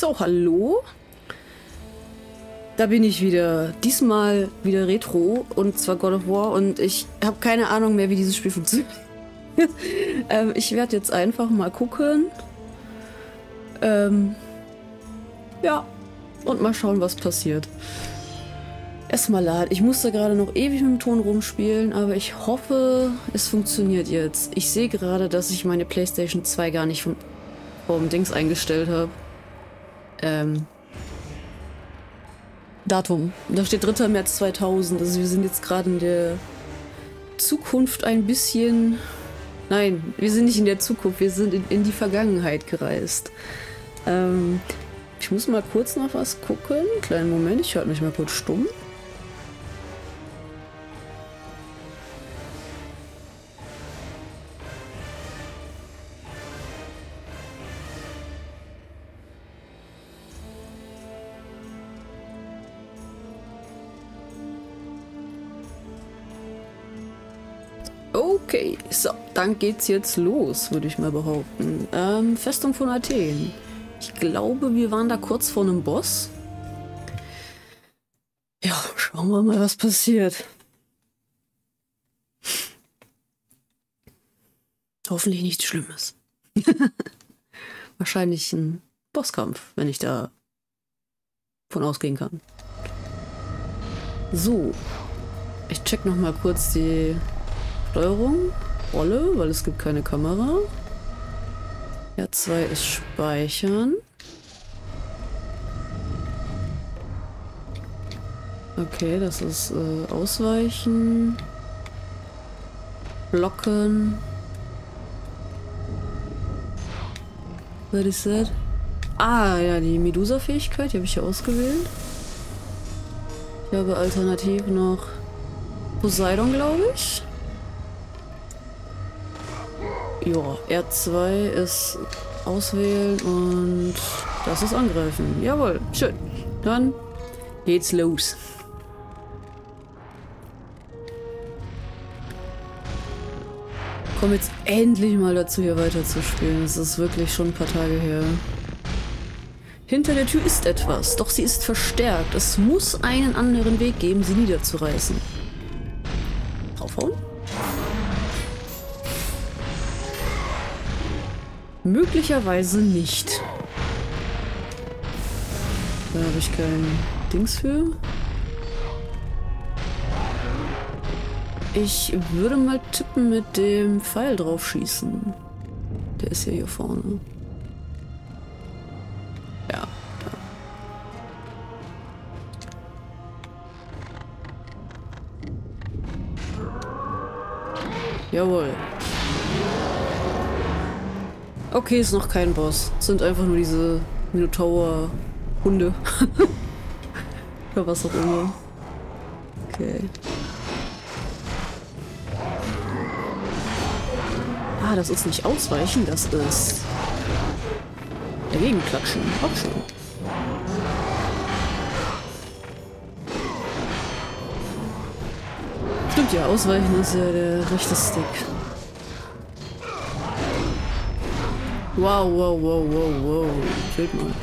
So, hallo. Da bin ich wieder. Diesmal wieder Retro und zwar God of War und ich habe keine Ahnung mehr, wie dieses Spiel funktioniert. Ich werde jetzt einfach mal gucken. Ja, und mal schauen, was passiert. Erstmal laden. Ich musste gerade noch ewig mit dem Ton rumspielen, aber ich hoffe, es funktioniert jetzt. Ich sehe gerade, dass ich meine PlayStation 2 gar nicht vom Dings eingestellt habe. Datum. Da steht 3. März 2000. Also wir sind jetzt gerade in der Zukunft ein bisschen... Nein, wir sind nicht in der Zukunft, wir sind in die Vergangenheit gereist. Ich muss mal kurz noch was gucken. Kleinen Moment, ich halte mich mal kurz stumm. Okay, so, dann geht's jetzt los, würde ich mal behaupten. Festung von Athen. Ich glaube, wir waren da kurz vor einem Boss. Ja, schauen wir mal, was passiert. Hoffentlich nichts Schlimmes. Wahrscheinlich ein Bosskampf, wenn ich da von ausgehen kann. So, ich check noch mal kurz die Steuerung, Rolle, weil es gibt keine Kamera. R2 ist Speichern. Okay, das ist Ausweichen. Blocken. Was ist das? Ah, ja, die Medusa-Fähigkeit, die habe ich ja ausgewählt. Ich habe alternativ noch Poseidon, glaube ich. Ja, R2 ist auswählen und das ist angreifen. Jawohl, schön. Dann geht's los. Komm jetzt endlich mal dazu, hier weiter zu spielen. Es ist wirklich schon ein paar Tage her. Hinter der Tür ist etwas, doch sie ist verstärkt. Es muss einen anderen Weg geben, sie niederzureißen. Draufhauen? Möglicherweise nicht. Da habe ich kein Dings für. Ich würde mal tippen mit dem Pfeil drauf schießen. Der ist ja hier vorne. Ja. Jawohl. Okay, ist noch kein Boss. Es sind einfach nur diese Minotaur-Hunde. Oder was auch immer. Okay. Ah, das ist nicht ausweichen, das ist dagegen klatschen. Auch schön. Stimmt ja, ausweichen ist ja der rechte Stick. Wow, wow, wow, wow, wow. Fehlt mal.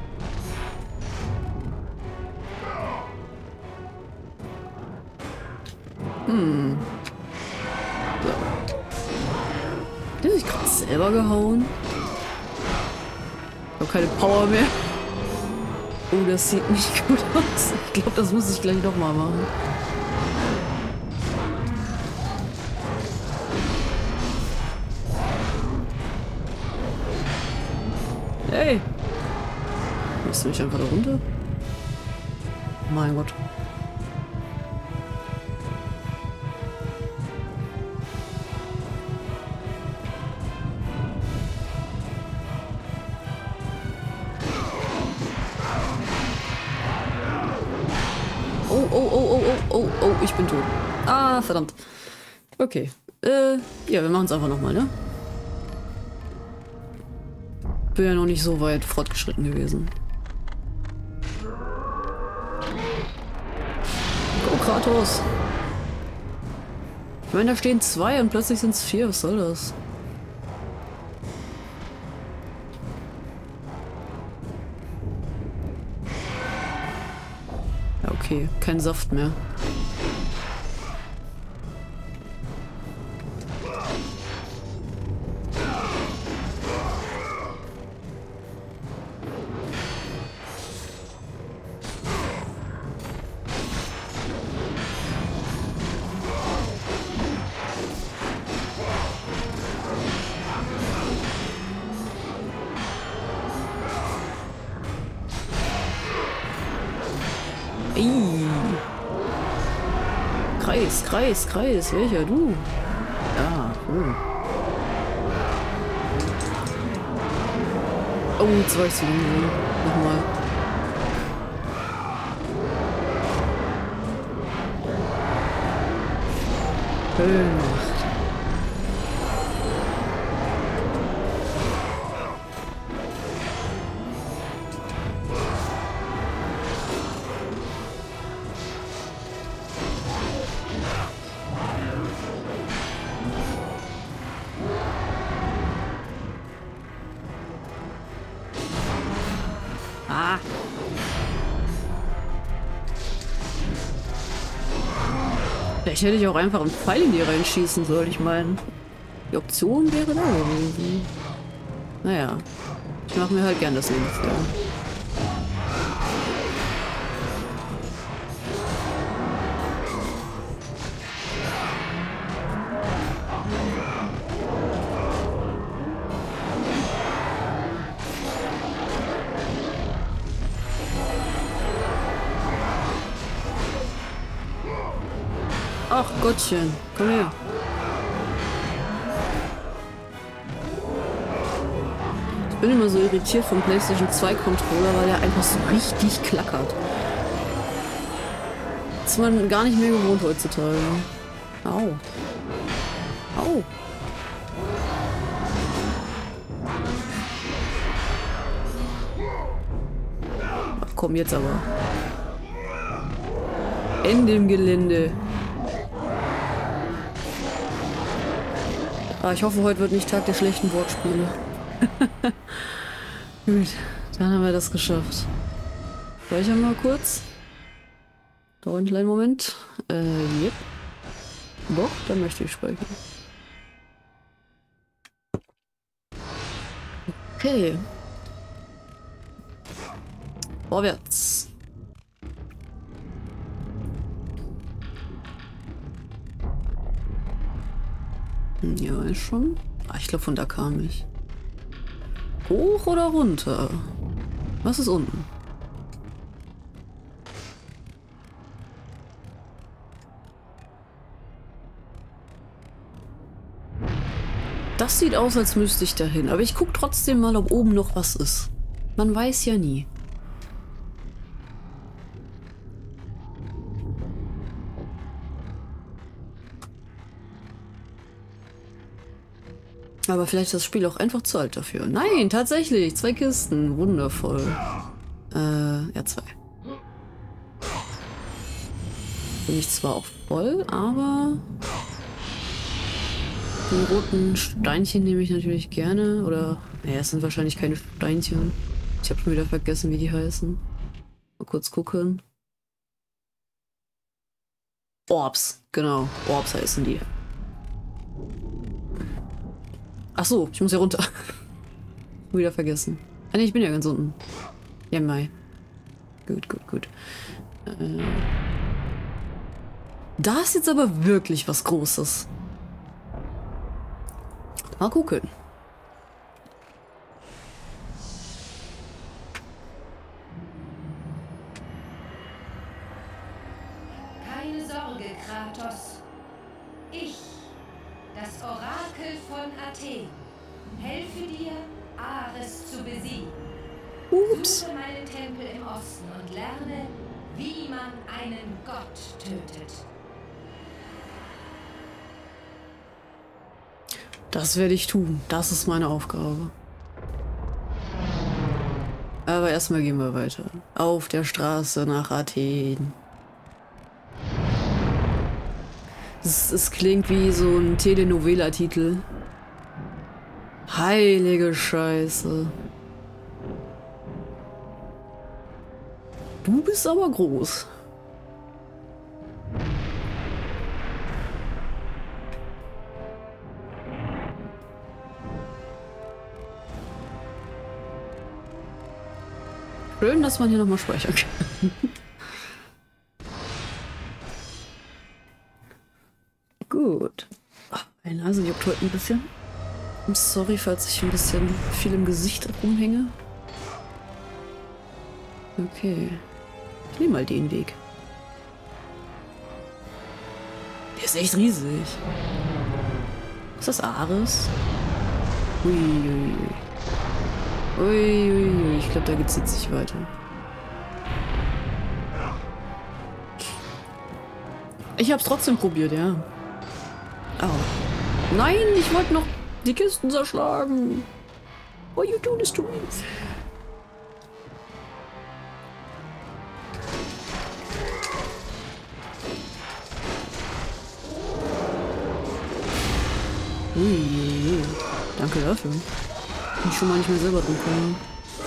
So. Der hat sich gerade selber gehauen. Ich habe keine Power mehr. Oh, das sieht nicht gut aus. Ich glaube, das muss ich gleich noch mal machen. Hey! Lässt du mich einfach da runter? Mein Gott. Oh, oh, oh, oh, oh, oh, oh, ich bin tot. Ah, verdammt. Okay. Ja, wir machen es einfach nochmal, ne? Bin ja noch nicht so weit fortgeschritten gewesen. Go, Kratos! Ich meine, da stehen 2 und plötzlich sind es 4. Was soll das? Ja, okay. Kein Saft mehr. Kreis, Kreis, Kreis. Welcher? Du? Ja, oh. Oh, jetzt war ich zu langsam. Nochmal. Höhenmacht. Ah. Vielleicht hätte ich auch einfach einen Pfeil in die reinschießen sollen. Ich meine, die Option wäre da gewesen. Naja, ich mache mir halt gern das Leben schwer. Ach Gottchen, komm her. Ich bin immer so irritiert vom PlayStation 2 Controller, weil der einfach so richtig klackert. Das ist man gar nicht mehr gewohnt heutzutage. Au. Au. Ach komm, jetzt aber. Ende im Gelände. Ah, ich hoffe, heute wird nicht Tag der schlechten Wortspiele. Gut, dann haben wir das geschafft. Speichern mal kurz. Dauert einen kleinen Moment. Yep. Doch, dann möchte ich speichern. Okay. Vorwärts. Ja, ist schon. Ah, ich glaube, von da kam ich. Hoch oder runter? Was ist unten? Das sieht aus, als müsste ich dahin. Aber ich gucke trotzdem mal, ob oben noch was ist. Man weiß ja nie. Aber vielleicht ist das Spiel auch einfach zu alt dafür. Nein, tatsächlich. 2 Kisten. Wundervoll. Ja, 2. Bin ich zwar auch voll, aber die roten Steinchen nehme ich natürlich gerne. Oder, naja, es sind wahrscheinlich keine Steinchen. Ich habe schon wieder vergessen, wie die heißen. Mal kurz gucken. Orbs, genau. Orbs heißen die. Ach so, ich muss ja runter. Wieder vergessen. Ah ne, ich bin ja ganz unten. Ja, Mai. Gut, gut, gut. Da ist jetzt aber wirklich was Großes. Mal gucken. Keine Sorge, Kratos. Ich, das Orakel von Athen, helfe dir, Ares zu besiegen. Ups. Suche meinen Tempel im Osten und lerne, wie man einen Gott tötet. Das werde ich tun. Das ist meine Aufgabe. Aber erstmal gehen wir weiter. Auf der Straße nach Athen. Es klingt wie so ein Telenovela-Titel. Heilige Scheiße. Du bist aber groß. Schön, dass man hier nochmal speichern kann. Gut. Ach, meine Nase juckt heute ein bisschen. Sorry, falls ich ein bisschen viel im Gesicht rumhänge. Okay. Ich nehme mal den Weg. Der ist echt riesig. Ist das Ares? Uiuiui. Uiuiui. Ich glaube, da geht's jetzt nicht weiter. Ich hab's trotzdem probiert, ja. Oh. Nein, ich wollte noch die Kisten zerschlagen. Why you do this to me? Ui, danke dafür. Ich schon mal nicht mehr selber drum kommen.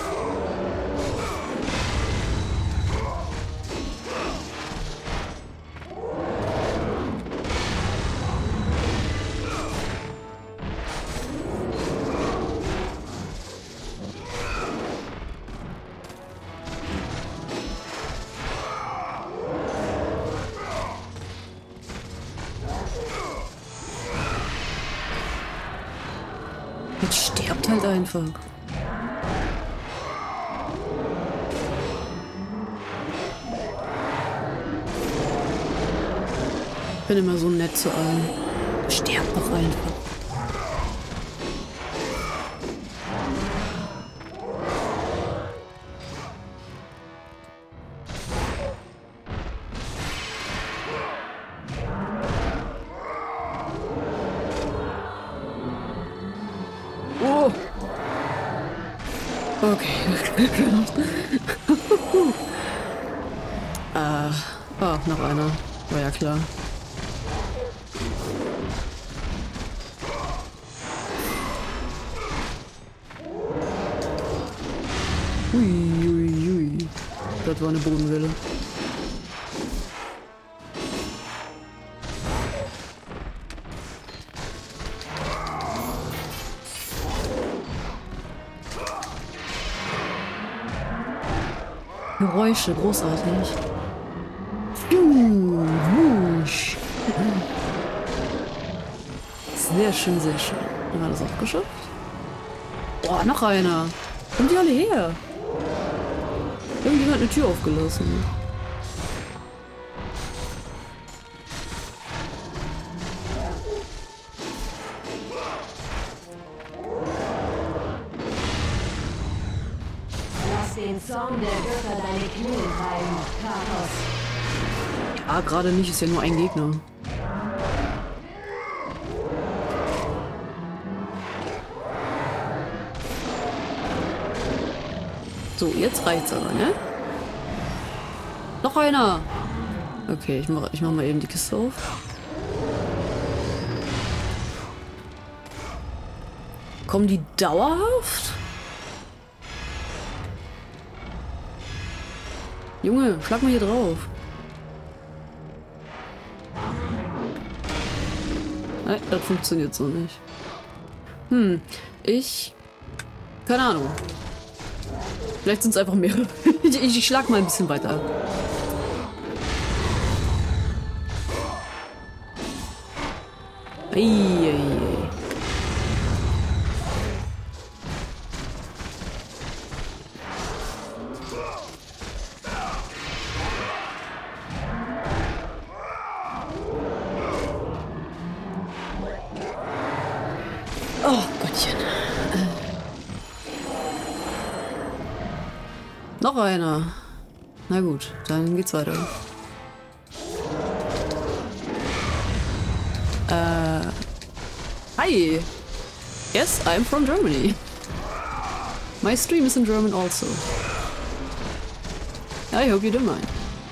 Jetzt sterbt halt einfach. Ich bin immer so nett zu allen. Sterbt doch einfach. Oh. Okay. Noch einer. War ja klar. Ui. Das war eine Bodenwelle. Geräusche, großartig. Wusch. Sehr schön, sehr schön. Haben wir das auch geschafft? Boah, noch einer. Kommen die alle her? Irgendjemand hat eine Tür aufgelassen. Lass den Zorn der Götter deine Knie treiben, Kratos. Ah, gerade nicht, ist ja nur ein Gegner. So, jetzt reicht's aber, ne? Noch einer! Okay, ich mach mal eben die Kiste auf. Kommen die dauerhaft? Junge, schlag mal hier drauf. Nein, das funktioniert so nicht. Keine Ahnung. Vielleicht sind es einfach mehrere. Ich schlag mal ein bisschen weiter. Eieiei. Oh Gottchen. Noch einer. Na gut, dann geht's weiter. Hi. Yes, I'm from Germany. My stream is in German also. I hope you don't mind.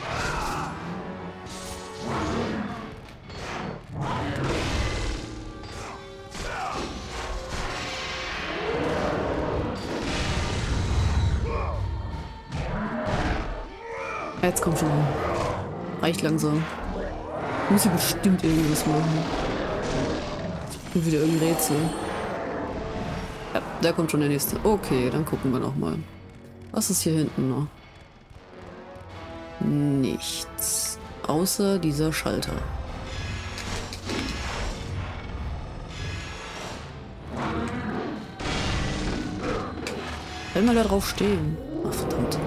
Jetzt kommt schon. Reicht langsam. Muss ich bestimmt irgendwas machen. Und wieder irgendein Rätsel. Ja, da kommt schon der nächste. Okay, dann gucken wir noch mal. Was ist hier hinten noch? Nichts. Außer dieser Schalter. Wenn mal da drauf stehen. Ach, verdammt.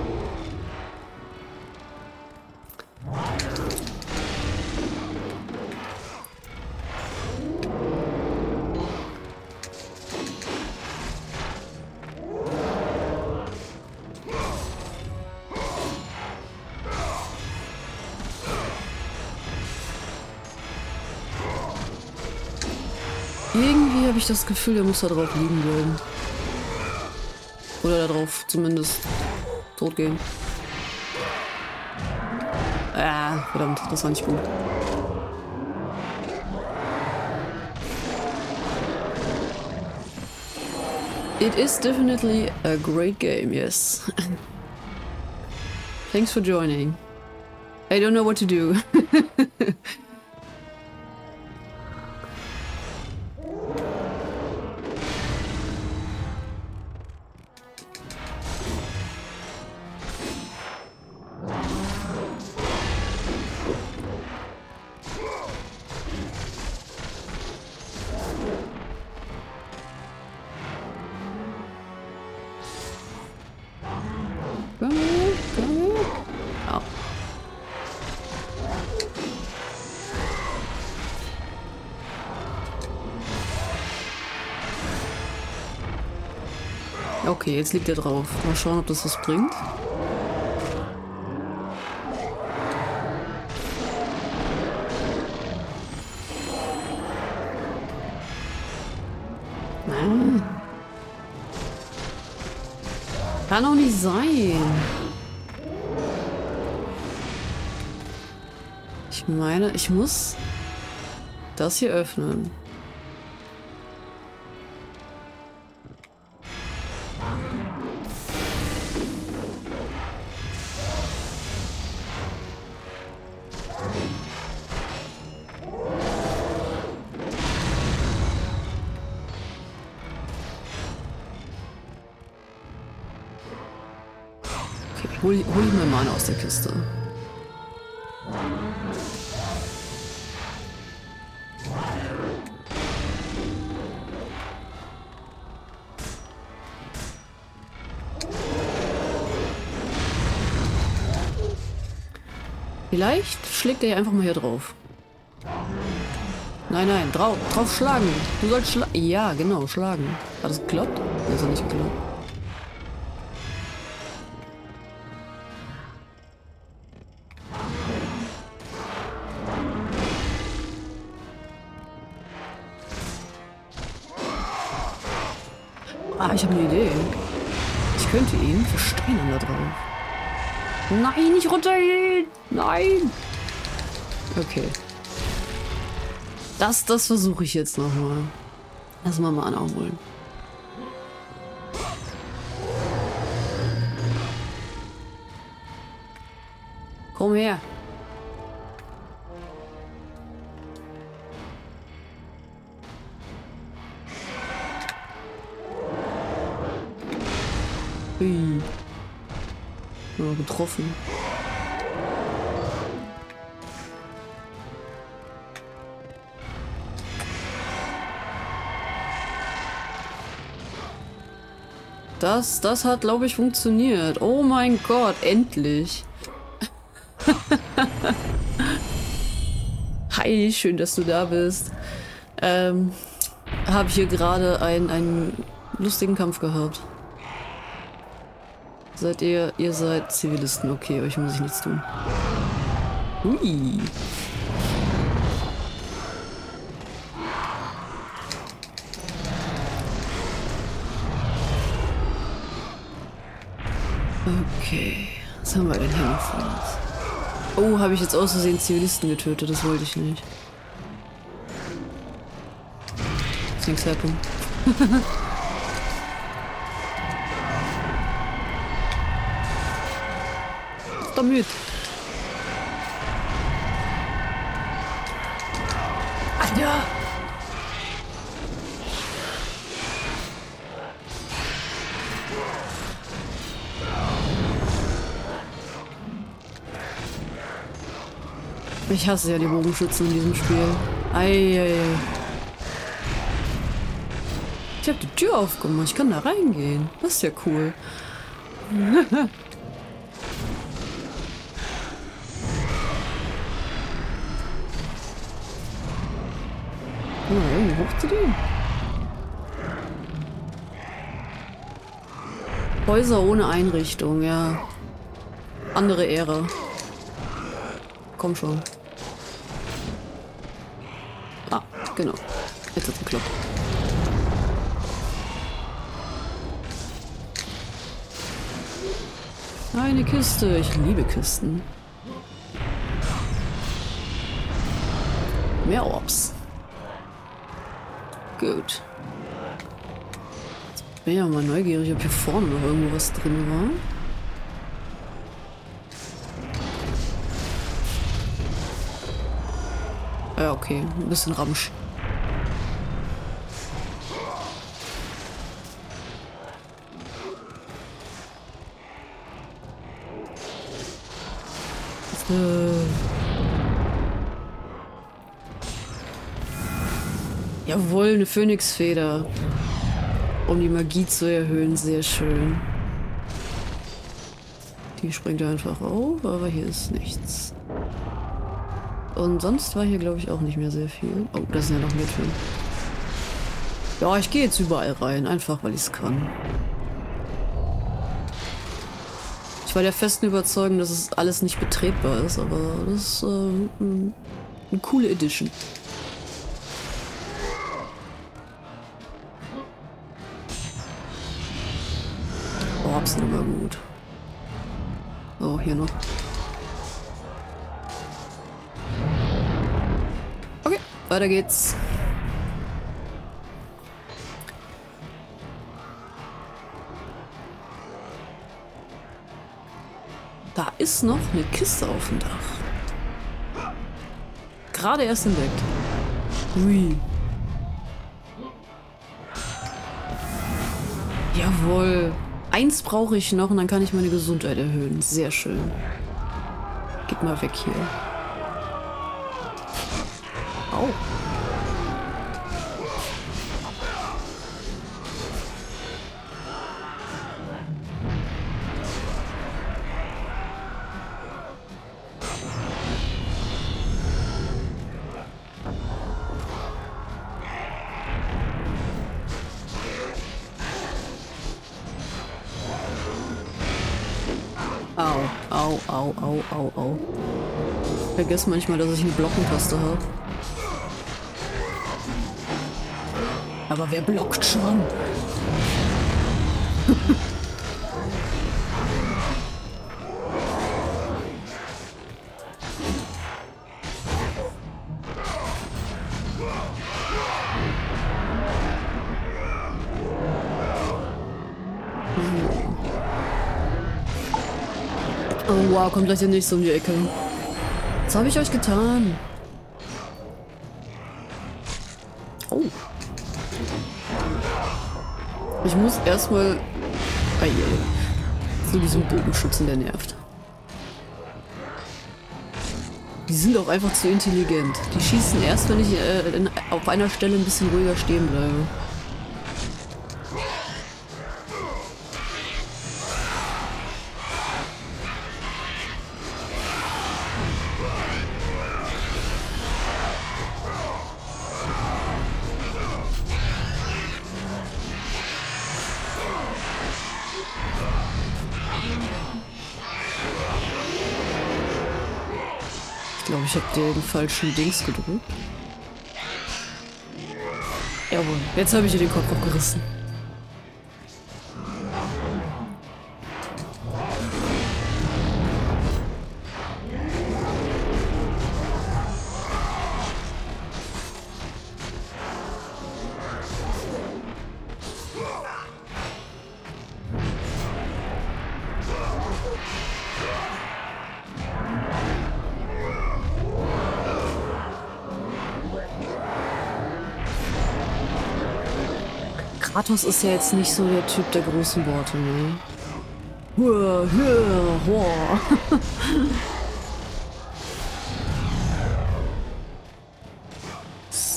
Irgendwie habe ich das Gefühl, der muss da drauf liegen bleiben. Oder da drauf zumindest tot gehen. Ah, verdammt, das war nicht gut. It is definitely a great game, yes. Thanks for joining. I don't know what to do. Oh. Okay, jetzt liegt er drauf. Mal schauen, ob das was bringt. Kann doch nicht sein. Ich meine, ich muss das hier öffnen. Hol ich mir mal aus der Kiste. Vielleicht schlägt er ja einfach mal hier drauf. Nein, nein, drauf schlagen. Du sollst schlagen. Ja, genau, schlagen. Hat das geklappt? Nee, ist ja nicht geklappt. Ah, ich habe eine Idee. Ich könnte ihn versteinern da drauf. Nein, nicht runtergehen! Nein! Okay. Das versuche ich jetzt nochmal. Lass mal anholen. Komm her. Ui. Ja, getroffen. Das hat, glaube ich, funktioniert. Oh mein Gott, endlich. Hi, schön, dass du da bist. Habe hier gerade einen lustigen Kampf gehabt. Seid ihr seid Zivilisten, okay, euch muss ich nichts tun. Hui. Okay, was haben wir denn hier noch vor uns? Oh, habe ich jetzt aus Versehen Zivilisten getötet, das wollte ich nicht. Things happen. Damit. Alter! Ich hasse ja die Bogenschützen in diesem Spiel. Eieiei. Ich habe die Tür aufgemacht. Ich kann da reingehen. Das ist ja cool. Irgendwie hoch zu dem. Häuser ohne Einrichtung, ja. Andere Ära. Komm schon. Ah, genau. Jetzt hat's geklappt. Eine Kiste. Ich liebe Kisten. Mehr Orbs. Gut. Jetzt bin ich ja mal neugierig, ob hier vorne noch irgendwo was drin war. Ja, okay. Ein bisschen Ramsch. Jawohl, eine Phönixfeder. Um die Magie zu erhöhen. Sehr schön. Die springt einfach auf, aber hier ist nichts. Und sonst war hier, glaube ich, auch nicht mehr sehr viel. Oh, da sind ja noch mehr Türen. Ja, ich gehe jetzt überall rein. Einfach, weil ich es kann. Ich war der festen Überzeugung, dass es alles nicht betretbar ist, aber das ist eine coole Edition. Orbs sind immer gut. Oh, hier noch. Okay, weiter geht's. Da ist noch eine Kiste auf dem Dach. Gerade erst entdeckt. Ui. Jawohl. Eins brauche ich noch und dann kann ich meine Gesundheit erhöhen. Sehr schön. Geht mal weg hier. Au. Au, au, au, au, au. Ich vergesse manchmal, dass ich eine Blockentaste habe. Aber wer blockt schon? Oh wow, kommt gleich der nächste um die Ecke. Was habe ich euch getan? Oh. Ich muss erstmal zu diesem Bogenschützen, der nervt. Die sind auch einfach zu intelligent. Die schießen erst, wenn ich auf einer Stelle ein bisschen ruhiger stehen bleibe. Ich glaube, ich habe den falschen Dings gedrückt. Jawohl, jetzt habe ich ihr den Kopf abgerissen. Kratos ist ja jetzt nicht so der Typ der großen Worte, ne?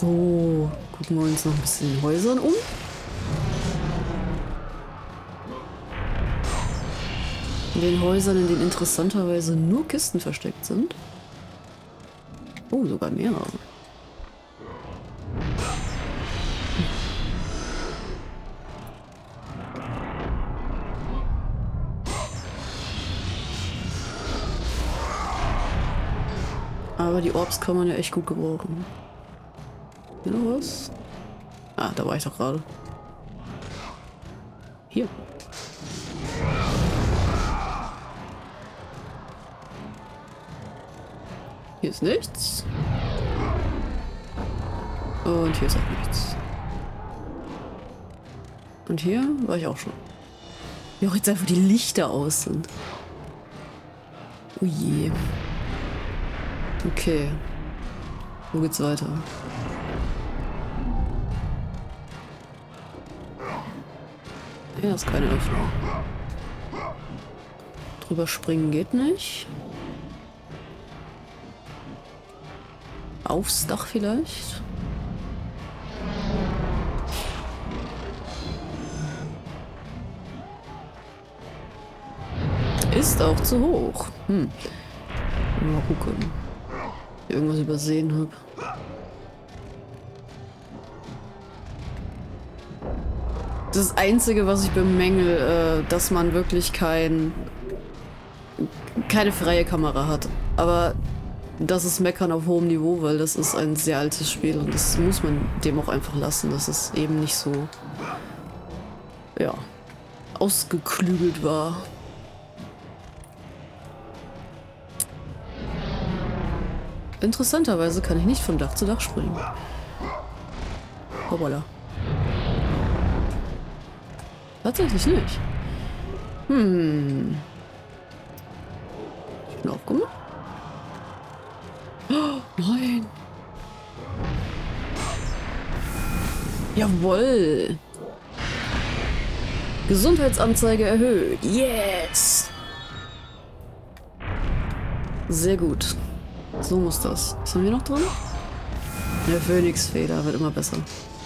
So, gucken wir uns noch ein bisschen in den Häusern um. In den Häusern, in denen interessanterweise nur Kisten versteckt sind. Oh, sogar mehrere. Aber die Orbs kann man ja echt gut gebrauchen. Hier noch was? Ah, da war ich doch gerade. Hier. Hier ist nichts. Und hier ist auch nichts. Und hier war ich auch schon. Wie auch jetzt einfach die Lichter aus sind. Oh je. Okay. Wo geht's weiter? Ja, ist keine Öffnung. Drüber springen geht nicht. Aufs Dach vielleicht? Ist auch zu hoch. Mal gucken. Ob ich irgendwas übersehen habe. Das Einzige, was ich bemängel, dass man wirklich keine freie Kamera hat. Aber das ist Meckern auf hohem Niveau, weil das ist ein sehr altes Spiel und das muss man dem auch einfach lassen, dass es eben nicht so, ja, ausgeklügelt war. Interessanterweise kann ich nicht von Dach zu Dach springen. Hoppala. Tatsächlich nicht. Ich bin aufgemacht. Oh, nein. Jawohl. Gesundheitsanzeige erhöht. Yes. Sehr gut. So muss das. Was haben wir noch drin? Der Phönixfeder wird immer besser.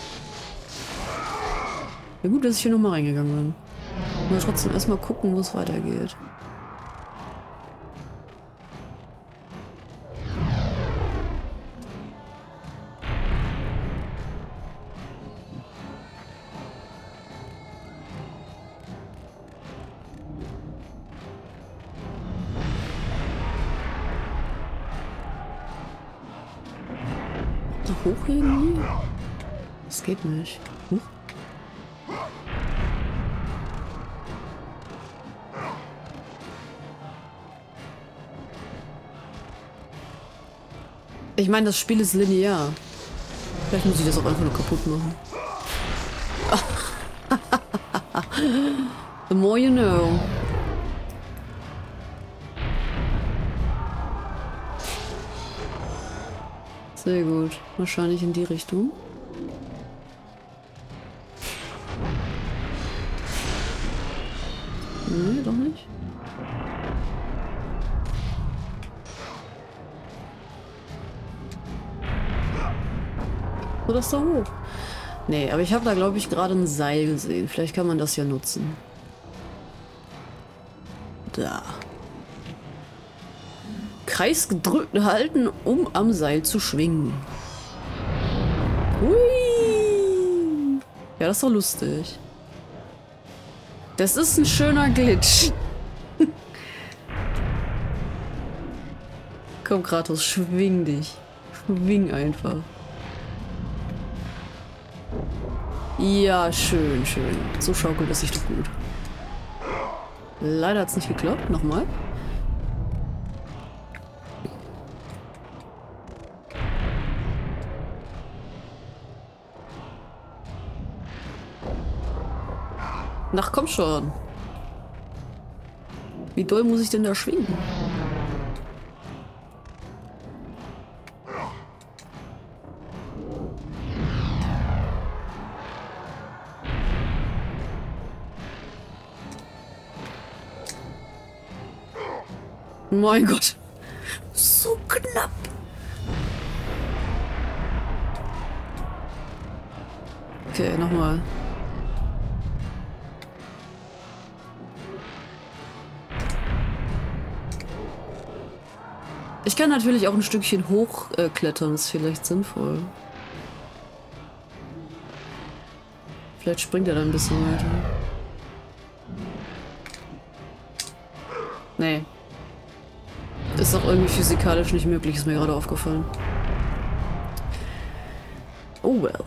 Ja gut, dass ich hier nochmal reingegangen bin. Mal trotzdem erstmal gucken, wo es weitergeht. Da hoch irgendwie? Das geht nicht. Huch. Ich meine, das Spiel ist linear. Vielleicht muss ich das auch einfach nur kaputt machen. The more you know. Sehr gut. Wahrscheinlich in die Richtung. Nee, doch nicht. So, das da hoch. Nee, aber ich habe da, glaube ich, gerade ein Seil gesehen. Vielleicht kann man das ja nutzen. Da. Kreis gedrückt halten, um am Seil zu schwingen. Hui. Ja, das ist doch lustig. Das ist ein schöner Glitch. Komm, Kratos, schwing dich. Schwing einfach. Ja, schön, schön. So schaukelt es sich doch gut. Leider hat es nicht geklappt. Nochmal. Ach, komm schon. Wie doll muss ich denn da schwingen? Mein Gott. So knapp. Okay, nochmal. Ich kann natürlich auch ein Stückchen hochklettern, ist vielleicht sinnvoll. Vielleicht springt er dann ein bisschen weiter. Nee. Ist auch irgendwie physikalisch nicht möglich, ist mir gerade aufgefallen. Oh well.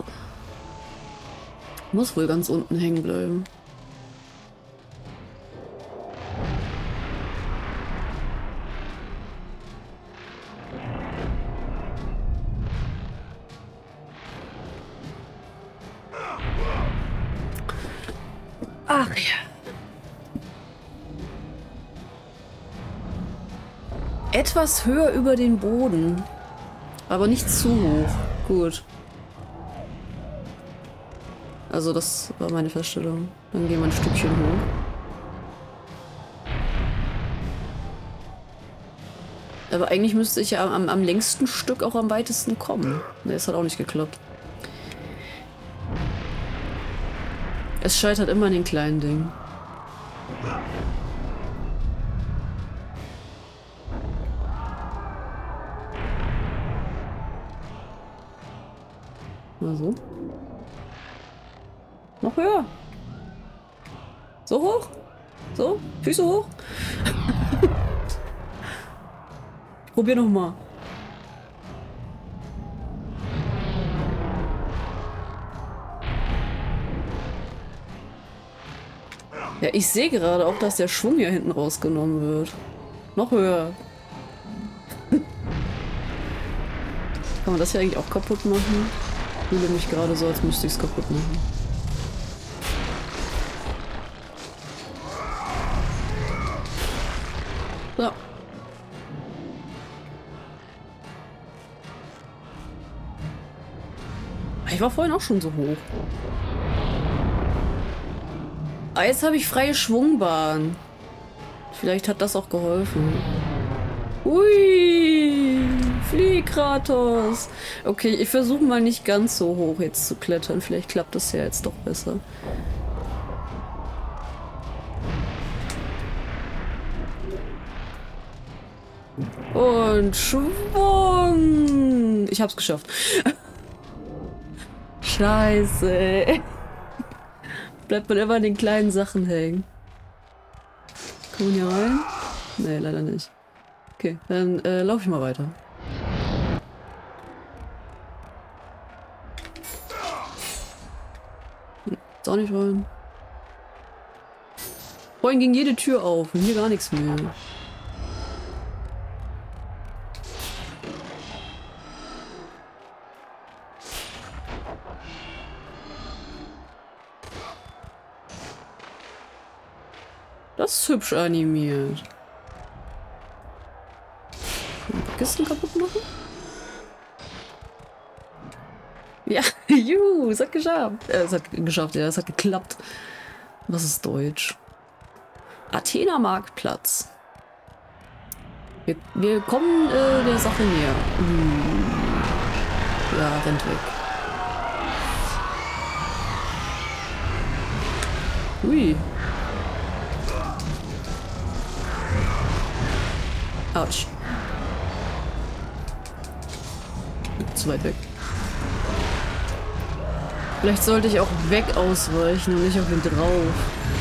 Muss wohl ganz unten hängen bleiben. Ach ja. Etwas höher über den Boden. Aber nicht zu hoch. Gut. Also das war meine Feststellung. Dann gehen wir ein Stückchen hoch. Aber eigentlich müsste ich ja am längsten Stück auch am weitesten kommen. Ne, das hat auch nicht geklappt. Es scheitert immer an den kleinen Dingen. Mal so. Noch höher. So hoch. So. Füße hoch. Probier noch mal. Ja, ich sehe gerade auch, dass der Schwung hier hinten rausgenommen wird. Noch höher. Kann man das hier eigentlich auch kaputt machen? Ich fühle mich gerade so, als müsste ich es kaputt machen. So. Ich war vorhin auch schon so hoch. Ah, jetzt habe ich freie Schwungbahn. Vielleicht hat das auch geholfen. Ui, flieh, Kratos. Okay, ich versuche mal nicht ganz so hoch jetzt zu klettern. Vielleicht klappt das ja jetzt doch besser. Und Schwung. Ich hab's geschafft. Scheiße. Bleibt man immer an den kleinen Sachen hängen. Kommen wir hier rein? Nee, leider nicht. Okay, dann laufe ich mal weiter. Ist auch nicht rein. Vorhin ging jede Tür auf und hier gar nichts mehr. Das ist hübsch animiert. Kisten kaputt machen? Ja, juhu, es hat geschafft. Es hat geschafft, ja, es hat geklappt. Was ist Deutsch? Athener Marktplatz. Wir kommen der Sache näher. Ja, rennt weg. Ui. Autsch. Zu weit weg. Vielleicht sollte ich auch weg ausweichen und nicht auf ihn drauf.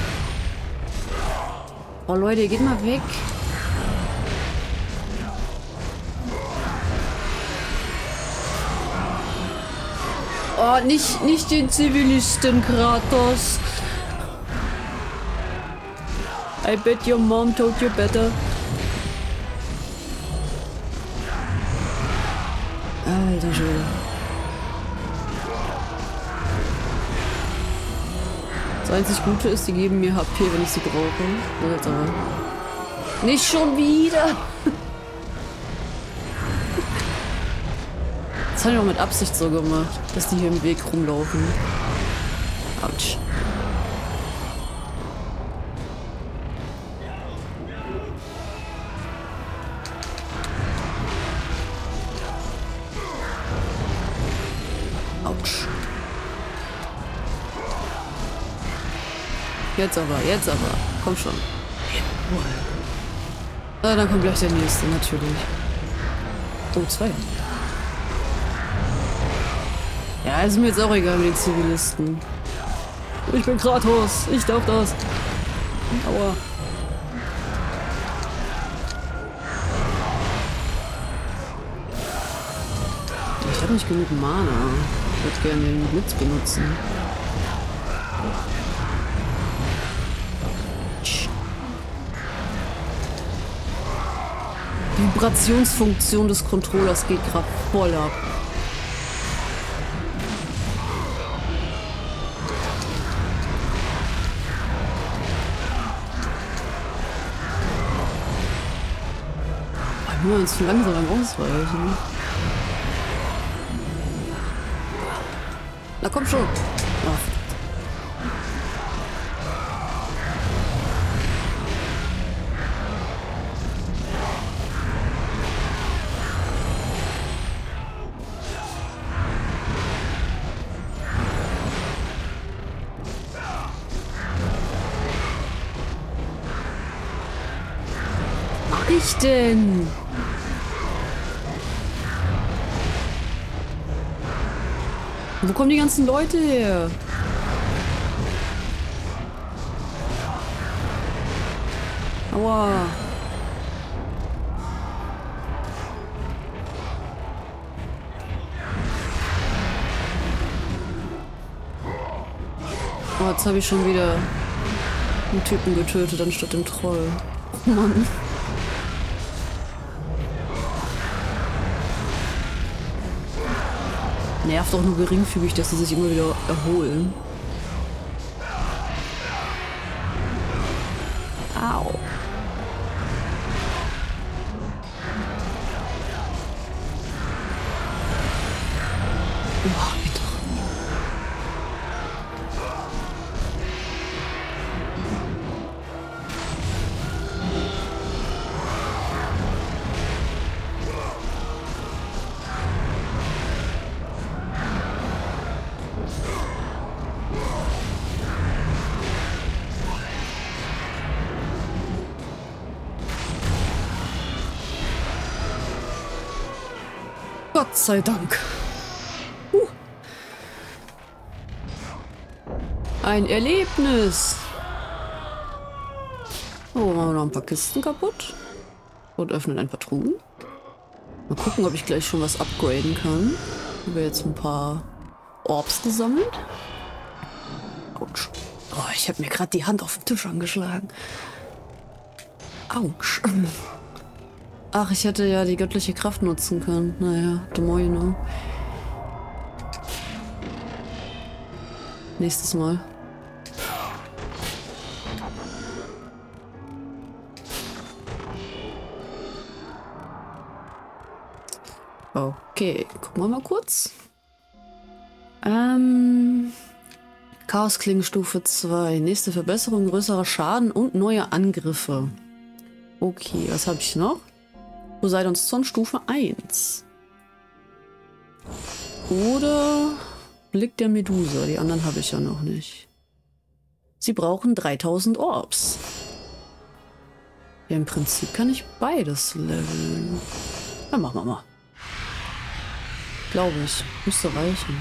Oh Leute, geht mal weg. Oh, nicht den Zivilisten, Kratos. I bet your mom told you better. Alter Schwede. Das einzig Gute ist, die geben mir HP, wenn ich sie brauche. So, jetzt aber. Nicht schon wieder! Das habe ich auch mit Absicht so gemacht, dass die hier im Weg rumlaufen. Autsch. Autsch. Jetzt aber, jetzt aber. Komm schon. Ah, dann kommt gleich der nächste, natürlich. Oh, 2. Ja, ist mir jetzt auch egal mit den Zivilisten. Ich bin Kratos, ich darf das. Aua. Ich habe nicht genug Mana. Ich würde gerne den Blitz benutzen. Die Vibrationsfunktion des Controllers geht gerade voll ab. Nur uns zu langsam am Ausweichen. Na komm schon. Oh. Was mach ich denn? Wo kommen die ganzen Leute her? Aua. Oh, jetzt habe ich schon wieder einen Typen getötet anstatt den Troll. Oh Mann. Nervt auch nur geringfügig, dass sie sich immer wieder erholen. Au. Oh, bitte. Gott sei Dank. Ein Erlebnis. Oh, machen wir noch ein paar Kisten kaputt. Und öffnen ein paar Truhen. Mal gucken, ob ich gleich schon was upgraden kann. Haben wir jetzt ein paar Orbs gesammelt. Autsch. Oh, ich habe mir gerade die Hand auf den Tisch angeschlagen. Autsch. Ach, ich hätte ja die göttliche Kraft nutzen können. Naja, de Moino. Nächstes Mal. Okay, gucken wir mal kurz. Chaosklingen Stufe 2. Nächste Verbesserung, größerer Schaden und neue Angriffe. Okay, was habe ich noch? Poseidons Zorn Stufe 1. Oder Blick der Medusa. Die anderen habe ich ja noch nicht. Sie brauchen 3000 Orbs. Ja, im Prinzip kann ich beides leveln. Dann machen wir mal. Glaube ich. Müsste reichen.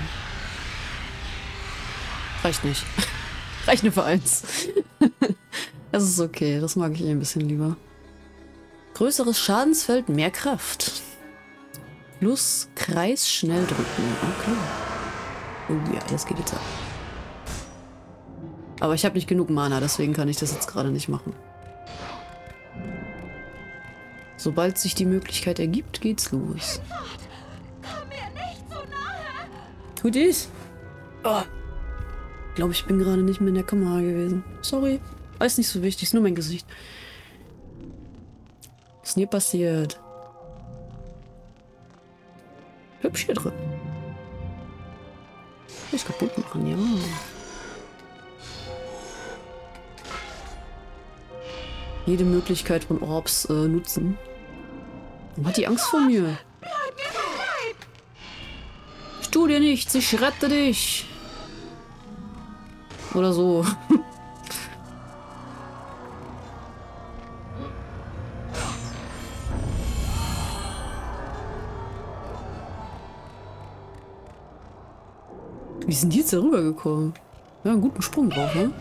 Reicht nicht. Reicht nur für 1. Das ist okay. Das mag ich ein bisschen lieber. Größeres Schadensfeld, mehr Kraft. Plus Kreis schnell drücken. Okay. Oh ja, das geht jetzt ab. Aber ich habe nicht genug Mana, deswegen kann ich das jetzt gerade nicht machen. Sobald sich die Möglichkeit ergibt, geht's los. Tut dies? Oh. Ich glaube, ich bin gerade nicht mehr in der Kamera gewesen. Sorry. Ist nicht so wichtig, ist nur mein Gesicht. Was ist denn hier passiert? Hübsch hier drin. Ist kaputt machen, ja. Jede Möglichkeit von Orbs nutzen. Warum hat die Angst vor mir? Ich tu dir nichts, ich rette dich. Oder so. Wie sind die jetzt da rübergekommen? Ja, einen guten Sprung drauf, ne?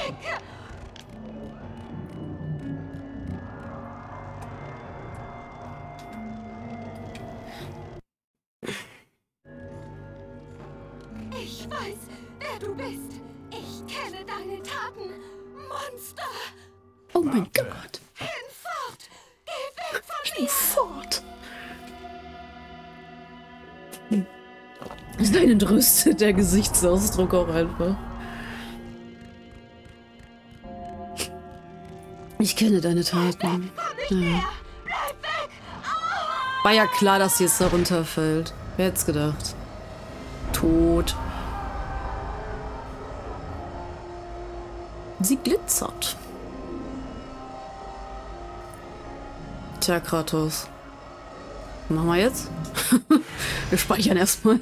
Ich weiß, wer du bist. Ich kenne deine Taten. Monster! Oh mein Gott! Hinfort! Geh weg von mir! Hinfort! Das ist ein entrüsteter Gesichtsausdruck auch einfach. Ich kenne deine Taten. Ja. War ja klar, dass sie jetzt da runterfällt. Wer hätte es gedacht? Tot. Sie glitzert. Tja, Kratos. Machen wir jetzt? Wir speichern erstmal.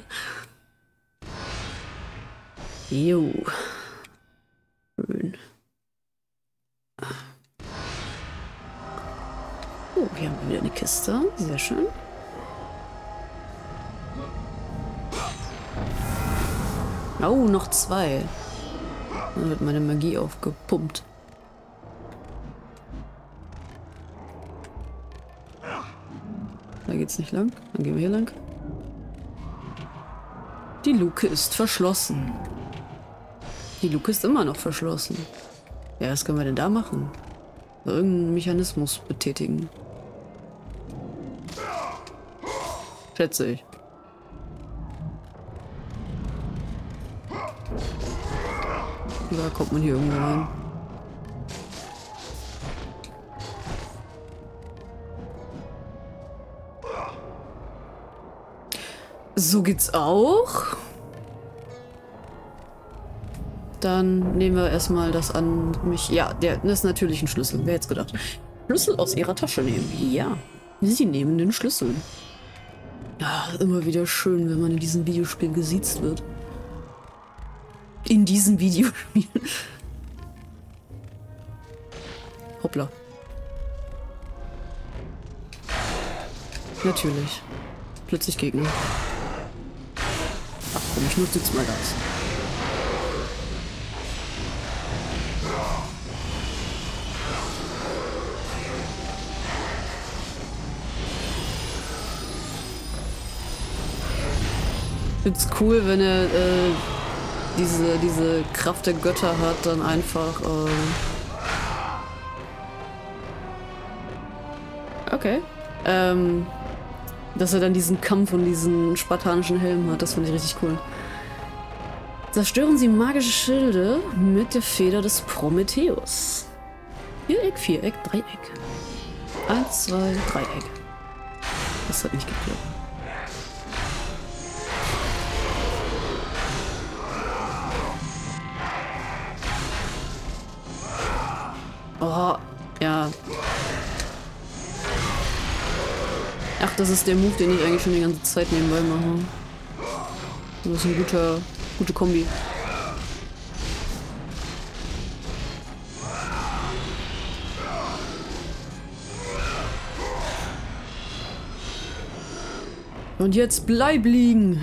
Jo. Schön. Oh, hier haben wir wieder eine Kiste. Sehr schön. Oh, noch 2. Dann wird meine Magie aufgepumpt. Da geht's nicht lang. Dann gehen wir hier lang. Die Luke ist verschlossen. Die Luke ist immer noch verschlossen. Ja, was können wir denn da machen? Irgendeinen Mechanismus betätigen. Schätze ich. Da kommt man hier irgendwo rein. So geht's auch. Dann nehmen wir erstmal das an mich. Ja, das ist natürlich ein Schlüssel. Wer hätte es gedacht? Schlüssel aus ihrer Tasche nehmen. Ja, sie nehmen den Schlüssel. Ja, immer wieder schön, wenn man in diesem Videospiel gesiezt wird. In diesem Videospiel. Hoppla. Natürlich. Plötzlich Gegner. Ach komm, ich nutze jetzt mal das. Find's cool, wenn er diese Kraft der Götter hat, dann einfach okay. Dass er dann diesen Kampf und diesen spartanischen Helm hat, das finde ich richtig cool. Zerstören Sie magische Schilde mit der Feder des Prometheus. Viereck, Viereck, Dreieck. 1, 2, Dreieck. Das hat nicht geklappt. Oh, ja. Ach, das ist der Move, den ich eigentlich schon die ganze Zeit nebenbei mache. Das ist ein gute Kombi. Und jetzt bleib liegen!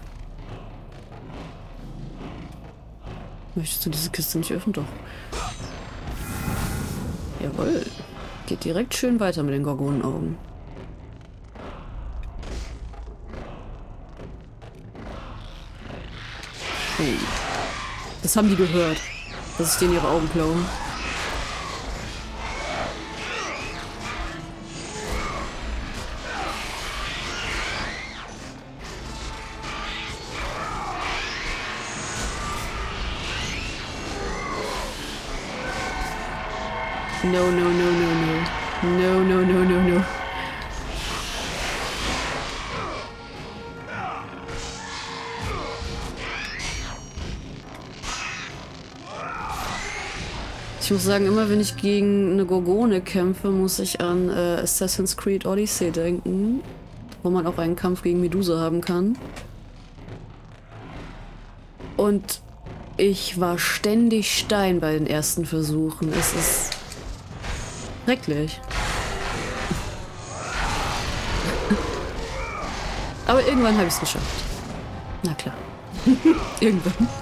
Möchtest du diese Kiste nicht öffnen? Doch. Jawohl. Geht direkt schön weiter mit den Gorgonenaugen. Hey. Das haben die gehört. Dass ich denen ihre Augen klaue. No, no, no, no, no. No, no, no, no, no. Ich muss sagen, immer wenn ich gegen eine Gorgone kämpfe, muss ich an Assassin's Creed Odyssey denken, wo man auch einen Kampf gegen Medusa haben kann. Und ich war ständig Stein bei den ersten Versuchen. Es ist schrecklich. Aber irgendwann habe ich es geschafft. Na klar. Irgendwann.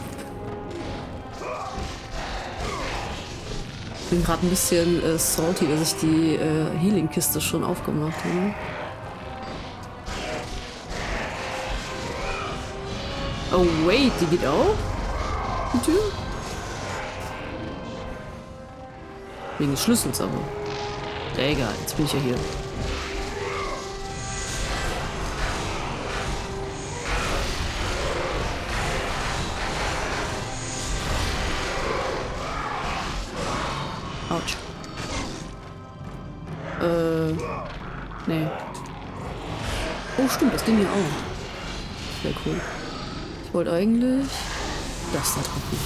Ich bin gerade ein bisschen salty, dass ich die Healing-Kiste schon aufgemacht habe. Oh wait, die geht auch? Die Tür? Wegen des Schlüssels aber. Ja, egal, jetzt bin ich ja hier. Autsch. Nee. Oh, stimmt, das Ding hier auch. Sehr cool. Ich wollte eigentlich das da drücken.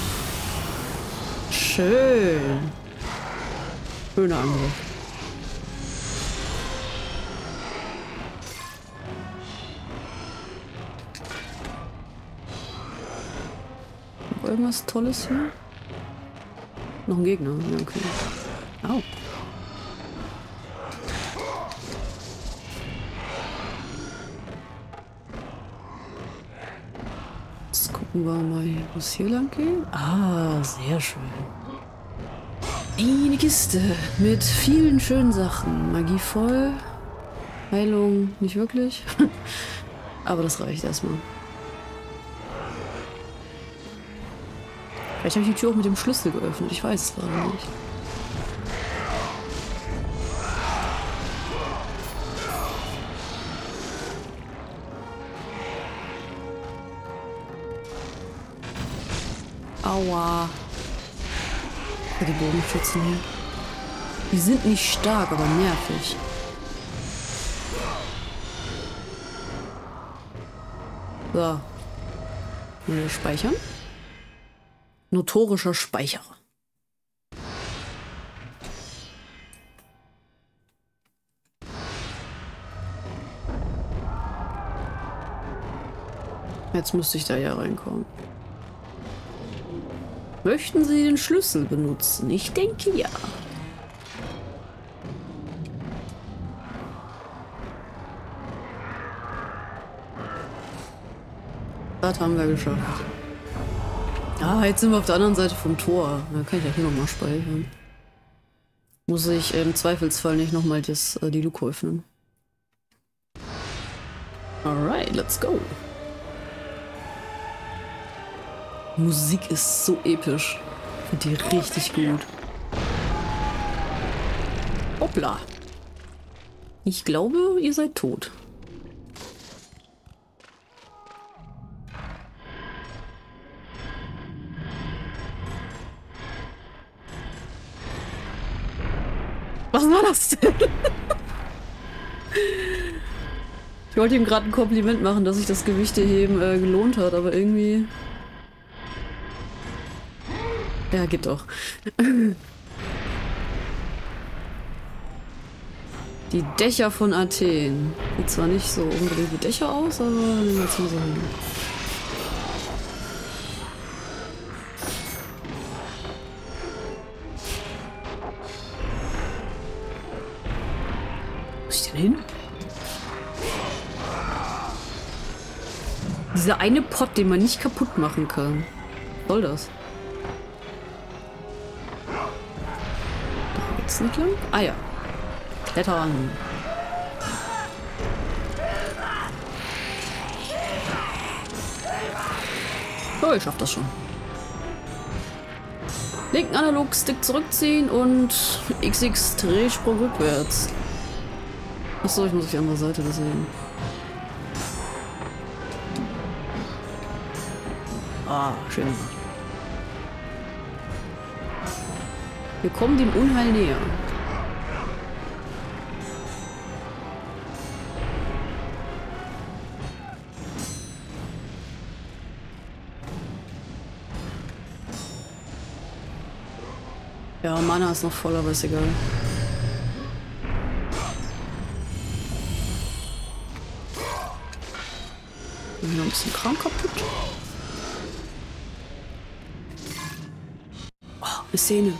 Schön. Schöner Angriff. Noch irgendwas Tolles hier? Noch ein Gegner. Ja, okay. Au. Jetzt gucken wir mal, wo es hier lang geht. Ah, sehr schön. Eine Kiste mit vielen schönen Sachen. Magie voll. Heilung nicht wirklich. Aber das reicht erstmal. Vielleicht habe ich die Tür auch mit dem Schlüssel geöffnet. Ich weiß es gerade nicht. Aua. Die Bogenschützen hier. Die sind nicht stark, aber nervig. So. Wieder speichern. Notorischer Speicherer. Jetzt müsste ich da ja reinkommen. Möchten Sie den Schlüssel benutzen? Ich denke ja. Das haben wir geschafft. Ah, jetzt sind wir auf der anderen Seite vom Tor. Da kann ich ja hier nochmal speichern. Muss ich im Zweifelsfall nicht nochmal die Luke öffnen. Alright, let's go. Musik ist so episch. Ich finde die richtig gut. Hoppla. Ich glaube, ihr seid tot. Was war das denn? Ich wollte ihm gerade ein Kompliment machen, dass sich das Gewichteheben gelohnt hat, aber irgendwie... Ja, geht doch. Die Dächer von Athen. Sieht zwar nicht so unbedingt wie Dächer aus, aber nehmen wir jetzt mal so hin. Wo ist ich denn hin? Dieser eine Pott, den man nicht kaputt machen kann. Was soll das? Da geht's nicht lang? Ah ja. Klettern. Oh, ich schaff das schon. Linken Analogstick zurückziehen und XX Drehsprung rückwärts. Achso, ich muss auf die andere Seite deswegen. Ah, schön. Wir kommen dem Unheil näher. Ja, Mana ist noch voll, aber ist egal. Hier noch ein bisschen Kram kaputt. Oh, eine Szene.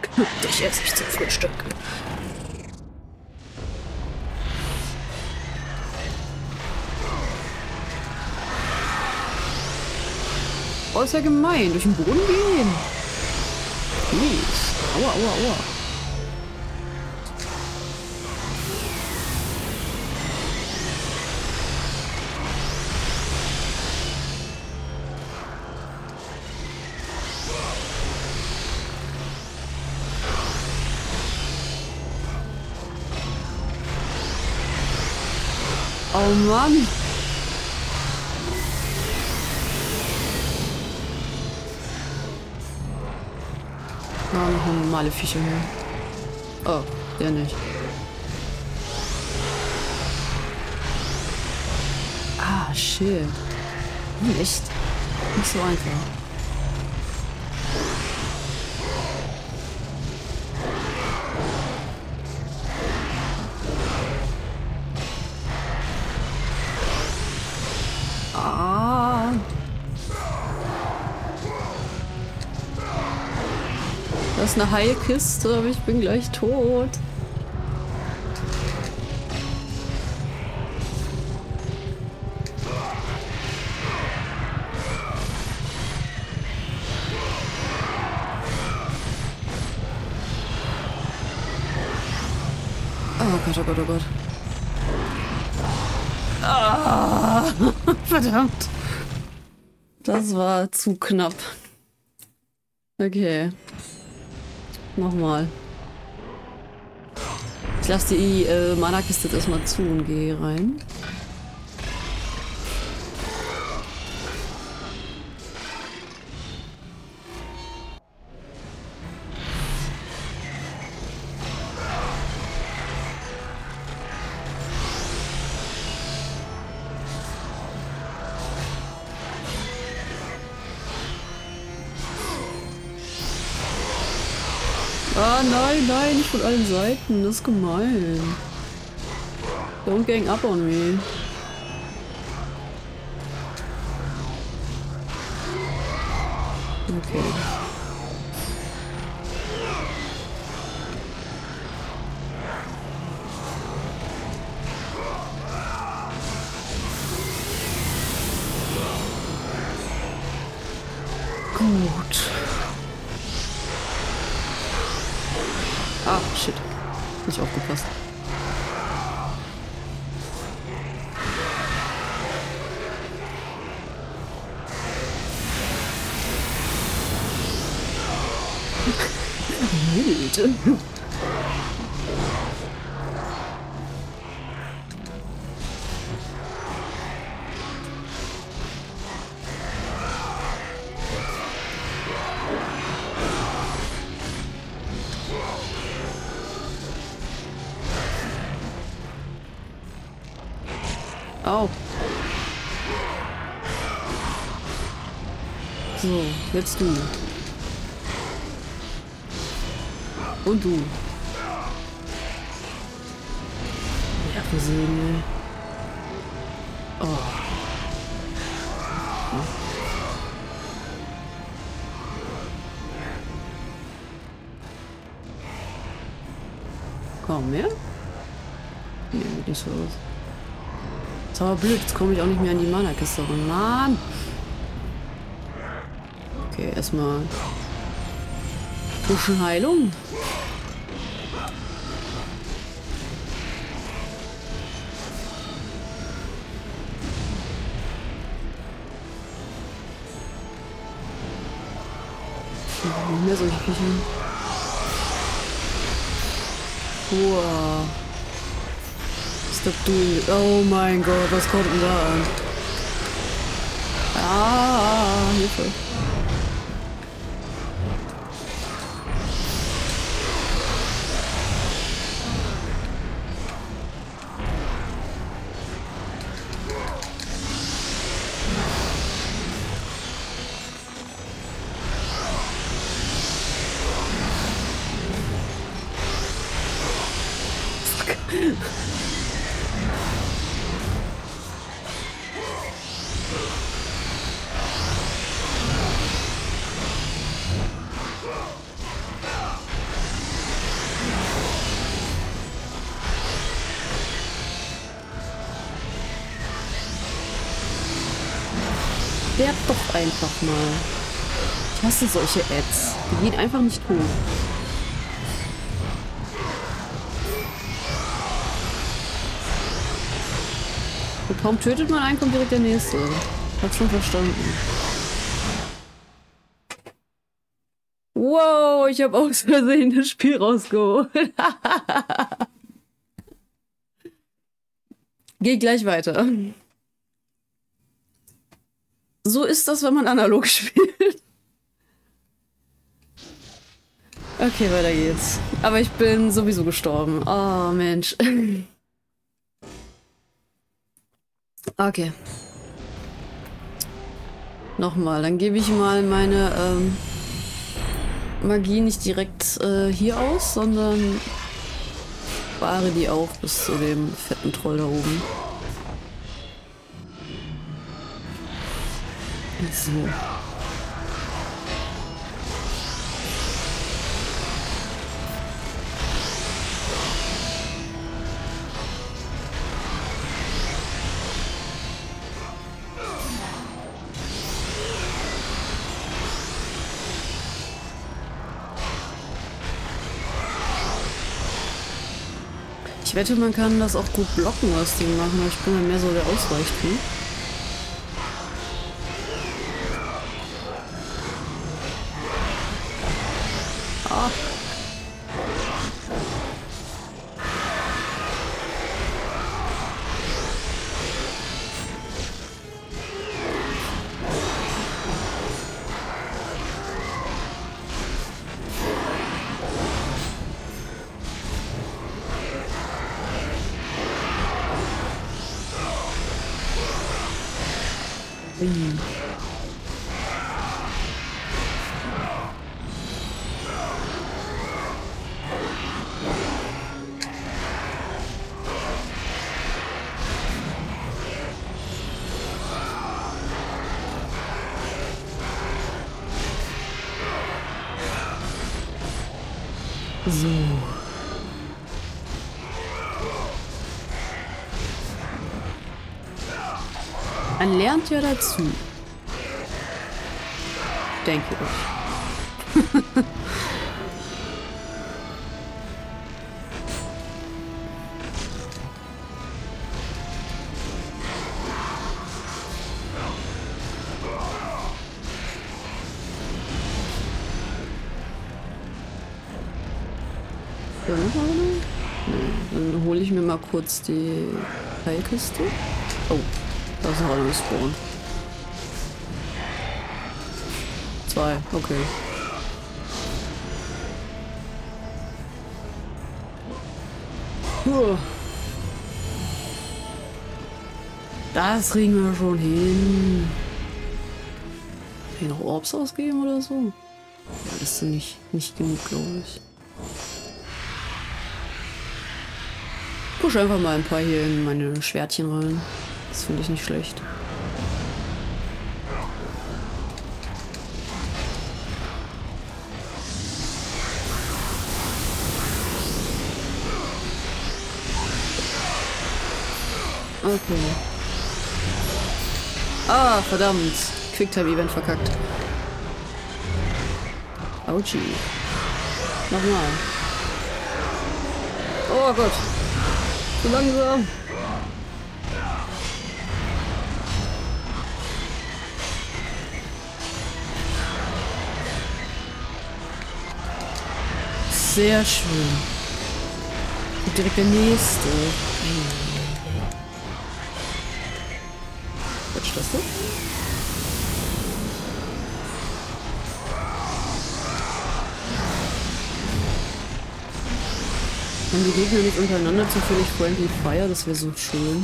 Dich esse ich zum Frühstück. Oh, ist ja gemein. Durch den Boden gehen. Mies. Aua, aua, aua. Oh Mann. Ah, noch normale Viecher hier. Oh, der nicht. Ah, shit. Echt? Nicht so einfach. Ah. Das ist eine Heilkiste, aber ich bin gleich tot. Oh Gott, oh Gott, oh Gott. Ah, verdammt. Das war zu knapp. Okay. Nochmal. Ich lasse die Mana-Kiste jetzt erstmal zu und gehe rein. Ah, nein, nein, nicht von allen Seiten. Das ist gemein. Don't gang up on me. Okay. Gut. Ah, shit. Nicht aufgepasst. Wild. Au. So, jetzt du. Und du. Ja, wir sehen. Oh. Komm, mehr? Nee, nicht so aus. Das ist aber blöd, jetzt komme ich auch nicht mehr an die Mana-Kiste ran. Mann! Okay, erstmal bisschen Heilung. Noch mehr solche Viecher. Wow. Stop doing it. Oh mein Gott, was kommt denn da an? Ah, Hilfe. sterbt doch einfach mal. Ich hasse solche Ads. Die gehen einfach nicht hoch. Und kaum tötet man einen, kommt direkt der nächste. Hab schon verstanden. Wow, ich habe aus Versehen das Spiel rausgeholt. Geht gleich weiter. So ist das, wenn man analog spielt. Okay, weiter geht's. Aber ich bin sowieso gestorben. Oh, Mensch. Okay. Nochmal, dann gebe ich mal meine Magie nicht direkt hier aus, sondern spare die auf bis zu dem fetten Troll da oben. So. Ich wette, man kann das auch gut blocken, was die machen, aber ich bin dann mehr so der Ausweichtyp. Ah. So. Man lernt ja dazu. Denke ich. Ja, noch eine? Nee, dann hole ich mir mal kurz die Heilkiste. Oh, da ist noch einer gespawnt. 2, okay. Das kriegen wir schon hin. Kann ich noch Orbs ausgeben oder so? Ja, das ist nicht genug, glaube ich. Push einfach mal ein paar hier in meine Schwertchen rein. Das finde ich nicht schlecht. Okay. Ah, verdammt. Quicktime-Event verkackt. Autschi. Nochmal. Oh Gott. Zu langsam. Sehr schön. Und direkt der nächste. Quatsch, das so? Haben die Gegner nicht untereinander zufällig Friendly Fire? Das wäre so schön.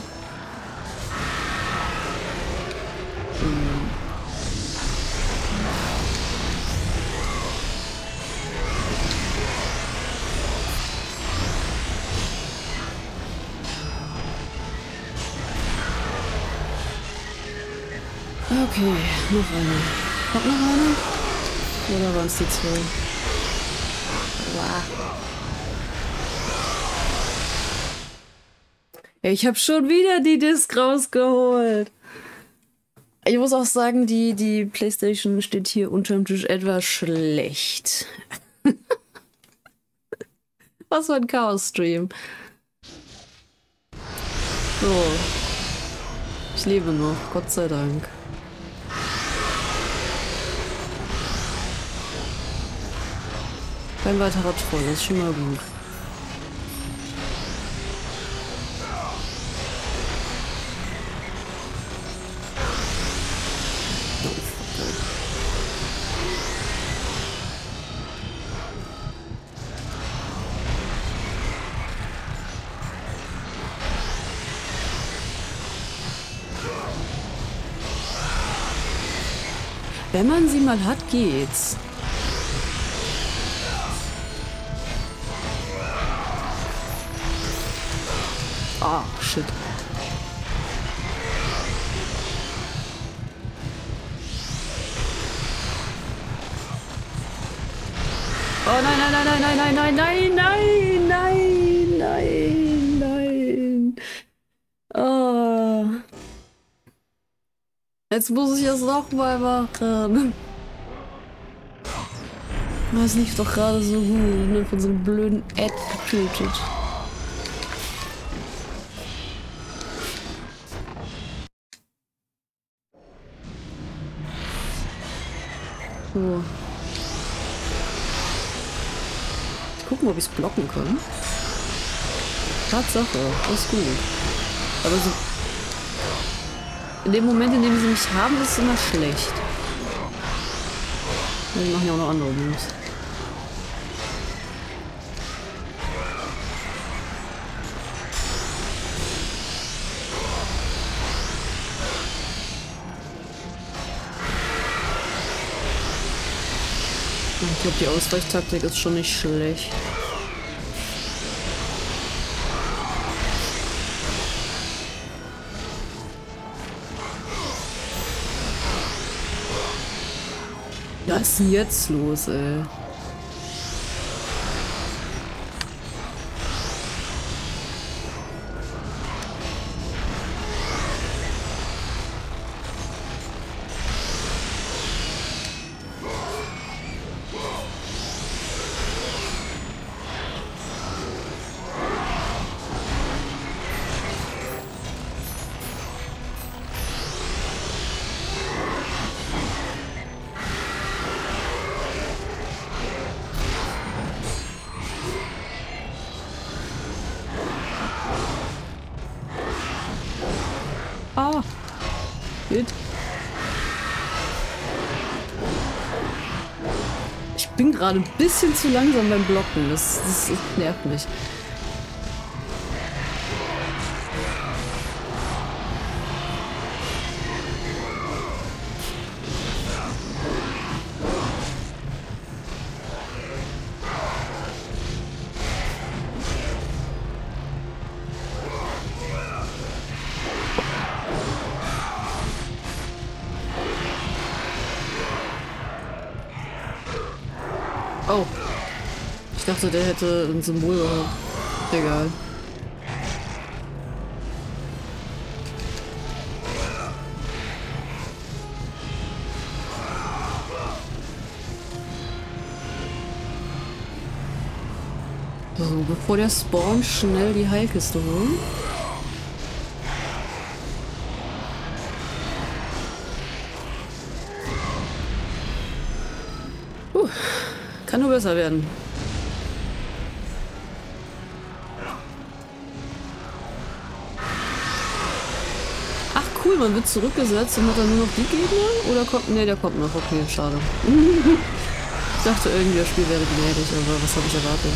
Okay, noch eine. Kommt noch eine? Oder waren es die 2? Wow. Ich habe schon wieder die Disc rausgeholt. Ich muss auch sagen, die PlayStation steht hier unterm Tisch etwas schlecht. Was für ein Chaos-Stream. So. Ich lebe noch, Gott sei Dank. Kein weiterer Troll, das ist schon mal gut. Wenn man sie mal hat, geht's. Ah, shit. Oh nein, nein, nein, nein, nein, nein, nein, nein, nein, nein, nein. Oh. Jetzt muss ich es nochmal machen. Das lief doch gerade so gut, ne? Von so einem blöden Ad getötet. So. Gucken, ob ich es blocken kann. Tatsache, das ist gut. Aber so in dem Moment, in dem sie mich haben, ist es immer schlecht. Die machen ja auch noch andere Moves. Ich glaube, die Ausweichtaktik ist schon nicht schlecht. Was ist denn jetzt los, ey? Ah! Gut. Ich bin gerade ein bisschen zu langsam beim Blocken. Das nervt mich. Oh. Ich dachte, der hätte ein Symbol gehabt. Egal. So, bevor der spawnt, schnell die Heilkiste holen. Kann nur besser werden. Ach cool, man wird zurückgesetzt und hat dann nur noch die Gegner? Oder kommt... Ne, der kommt noch. Okay, schade. Ich dachte irgendwie, das Spiel wäre gnädig, aber was habe ich erwartet?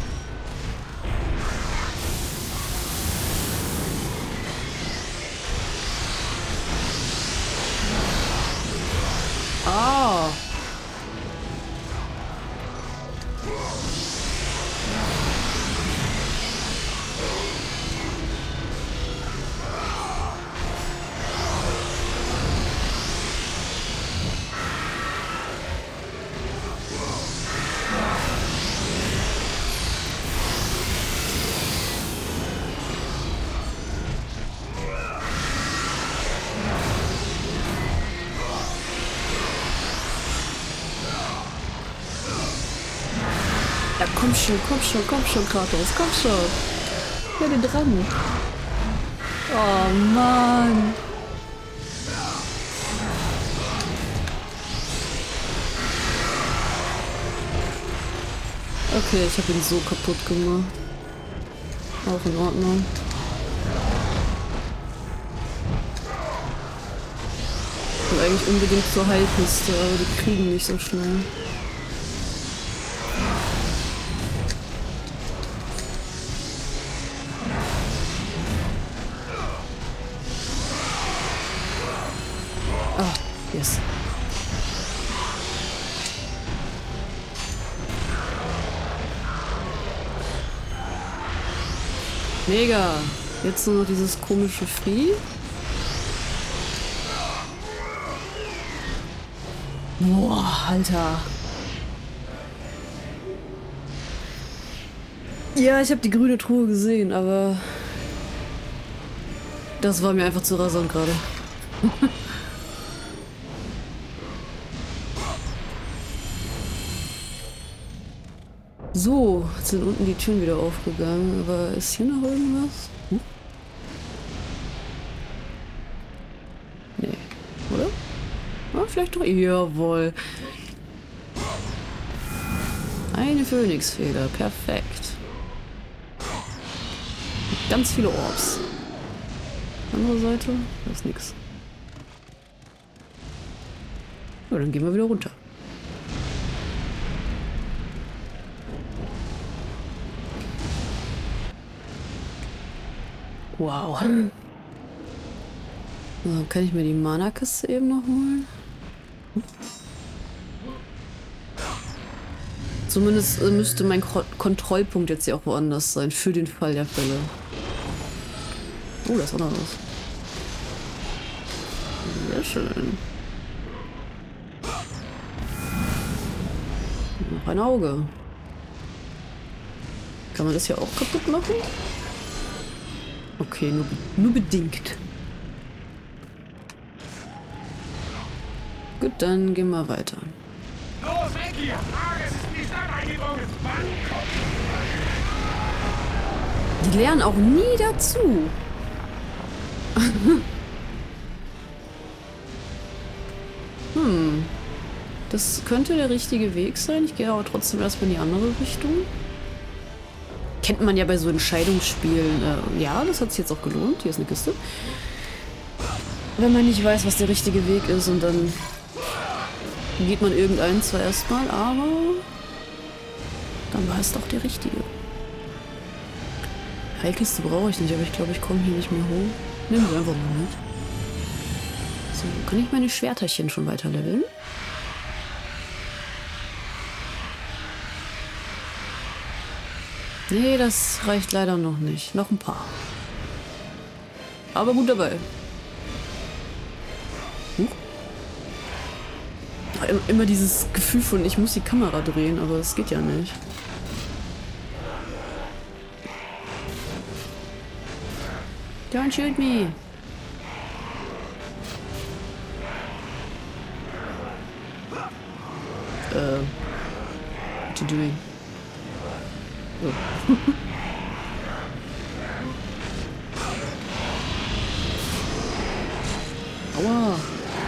Ah! komm schon, Kratos, komm schon. Werde dran. Oh Mann. Okay, ich habe ihn so kaputt gemacht. Auch in Ordnung. Ich will eigentlich unbedingt zur Heilkiste, aber die kriegen nicht so schnell. Ah, yes. Mega. Jetzt nur noch dieses komische Vieh. Boah, Alter. Ja, ich habe die grüne Truhe gesehen, aber das war mir einfach zu rasant gerade. So, jetzt sind unten die Türen wieder aufgegangen, aber ist hier noch irgendwas? Hm? Nee, oder? Ah, vielleicht doch. Jawohl. Eine Phönixfeder, perfekt. Ganz viele Orbs. Andere Seite, da ist nix. Ja, dann gehen wir wieder runter. Wow. So, kann ich mir die Mana-Kiste eben noch holen? Zumindest müsste mein Kontrollpunkt jetzt ja auch woanders sein, für den Fall der Fälle. Oh, da ist auch noch was. Sehr schön. Noch ein Auge. Kann man das hier auch kaputt machen? Okay, nur bedingt. Gut, dann gehen wir weiter. Los, weg hier! Arges ist in die Stadt eingedrungen! Die lernen auch nie dazu. Das könnte der richtige Weg sein. Ich gehe aber trotzdem erstmal in die andere Richtung. Kennt man ja bei so Entscheidungsspielen. Ja, das hat sich jetzt auch gelohnt. Hier ist eine Kiste. Wenn man nicht weiß, was der richtige Weg ist und dann geht man irgendeinen zwar erstmal, aber dann war es doch der richtige. Heilkiste brauche ich nicht, aber ich glaube, ich komme hier nicht mehr hoch. Nehmen wir einfach mal mit. So, kann ich meine Schwerterchen schon weiter leveln? Nee, das reicht leider noch nicht. Noch ein paar. Aber gut dabei. Immer dieses Gefühl von, ich muss die Kamera drehen, aber es geht ja nicht. Don't shoot me. What you doing? Oh. Aua.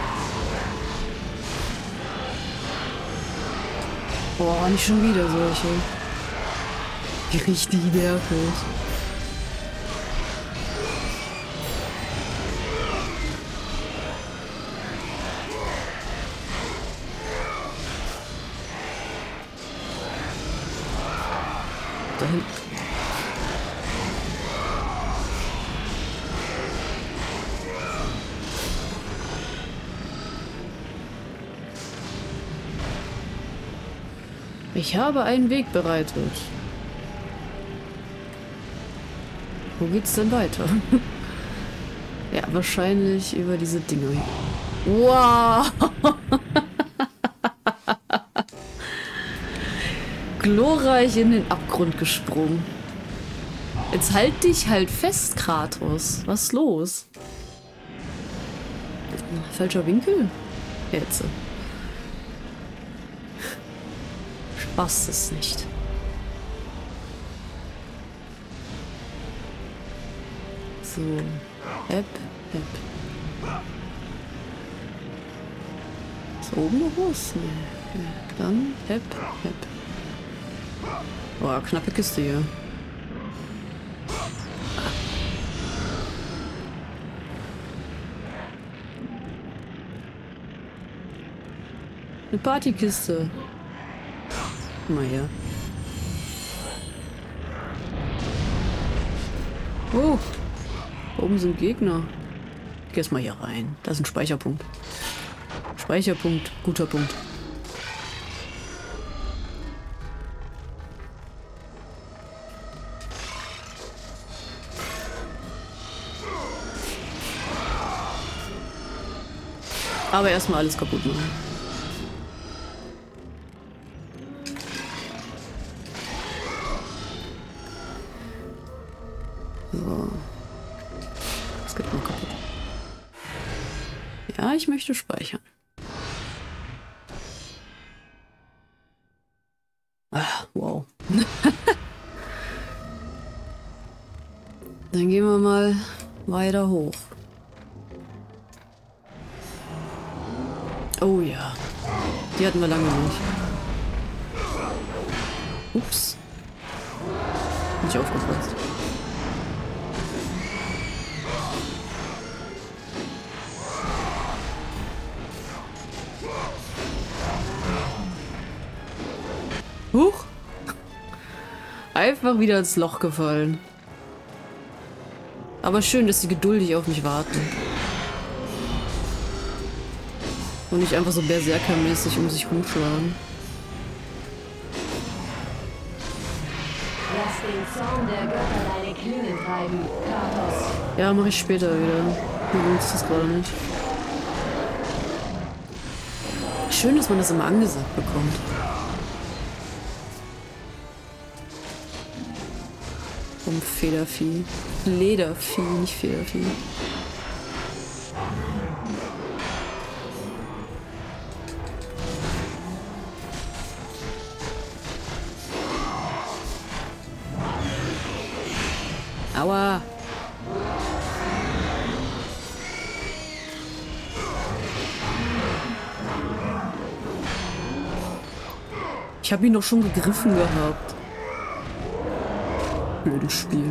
Boah, nicht schon wieder solche. Die richtig nervig. Da hinten. Ich habe einen Weg bereitet. Wo geht's denn weiter? Ja, wahrscheinlich über diese Dinger hier. Wow! Glorreich in den Abgrund gesprungen. Jetzt halt dich halt fest, Kratos. Was ist los? Falscher Winkel? Jetzt. Spaß es nicht. So. Hep. Ist da oben noch was? Nee. Okay. Dann Hep. Boah, knappe Kiste hier. Eine Partykiste. Guck mal her. Oh. Oben sind Gegner. Ich geh erst mal hier rein. Da ist ein Speicherpunkt. Speicherpunkt. Guter Punkt. Aber erstmal alles kaputt machen. So. Das geht mal kaputt. Ja, ich möchte speichern. Ah, wow. Dann gehen wir mal weiter hoch. Oh ja. Die hatten wir lange nicht. Ups. Nicht aufgepasst. Huch. Einfach wieder ins Loch gefallen. Aber schön, dass sie geduldig auf mich warten. Und nicht einfach so berserkermäßig um sich rumschlagen. Lass den Zorn der Götter deine Klingen treiben, Kratos. Ja, mache ich später wieder. Mir lohnt sich das gerade nicht. Schön, dass man das immer angesagt bekommt. Um Federvieh. Ledervieh, nicht Federvieh. Aua! Ich habe ihn doch schon gegriffen gehabt. Blödes Spiel.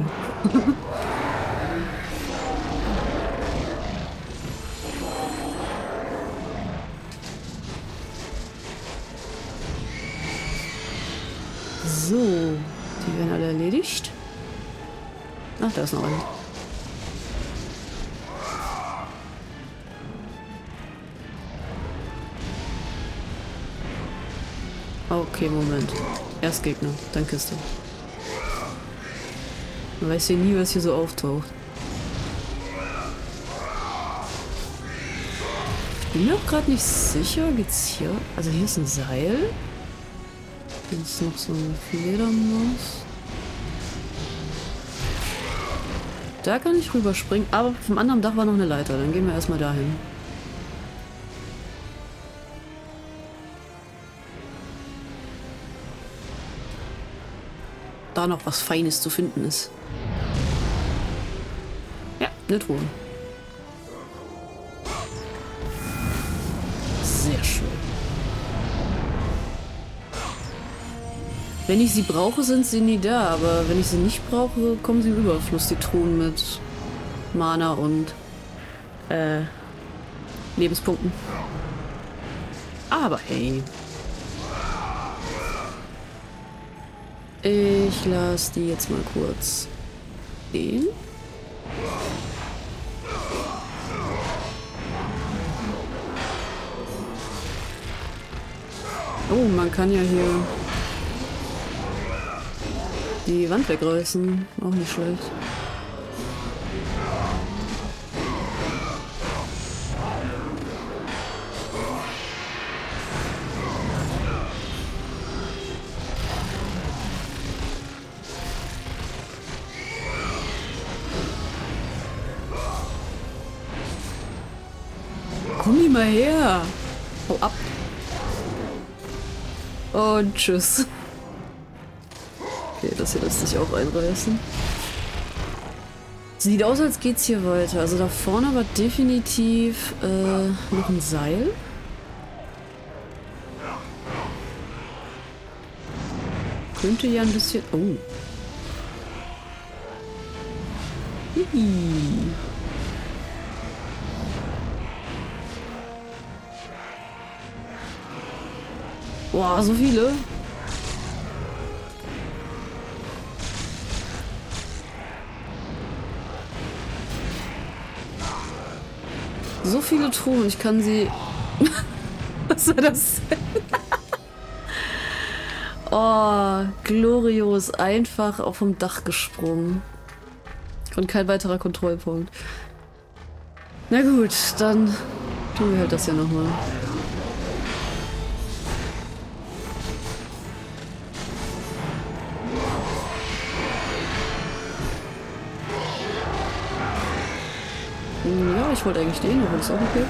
So, die werden alle erledigt. Ach, da ist noch einer. Okay, Moment. Erst Gegner, dann Kiste. Man weiß hier nie, was hier so auftaucht. Ich bin mir auch gerade nicht sicher. Geht's hier? Also hier ist ein Seil. Hier ist noch so eine Fledermaus. Da kann ich rüberspringen, aber vom anderen Dach war noch eine Leiter. Dann gehen wir erstmal dahin. Da noch was Feines zu finden ist. Ja, eine Truhe. Sehr schön. Wenn ich sie brauche, sind sie nie da, aber wenn ich sie nicht brauche, kommen sie im Überfluss, die Truhen mit Mana und Lebenspunkten. Aber hey. Ich lasse die jetzt mal kurz stehen. Oh, man kann ja hier die Wand wegreißen. Auch nicht schlecht. Komm mal her! Hau ab! Und tschüss. Okay, das hier lässt sich auch einreißen. Sieht aus, als geht's hier weiter. Also da vorne war definitiv noch ein Seil. Könnte ja ein bisschen... Oh. Hihi. Boah, so viele. So viele Truhen, ich kann sie... Was war das denn? Oh, glorios, einfach auf vom Dach gesprungen. Und kein weiterer Kontrollpunkt. Na gut, dann tun wir halt das ja nochmal. Ja, ich wollte eigentlich den, aber das ist auch okay.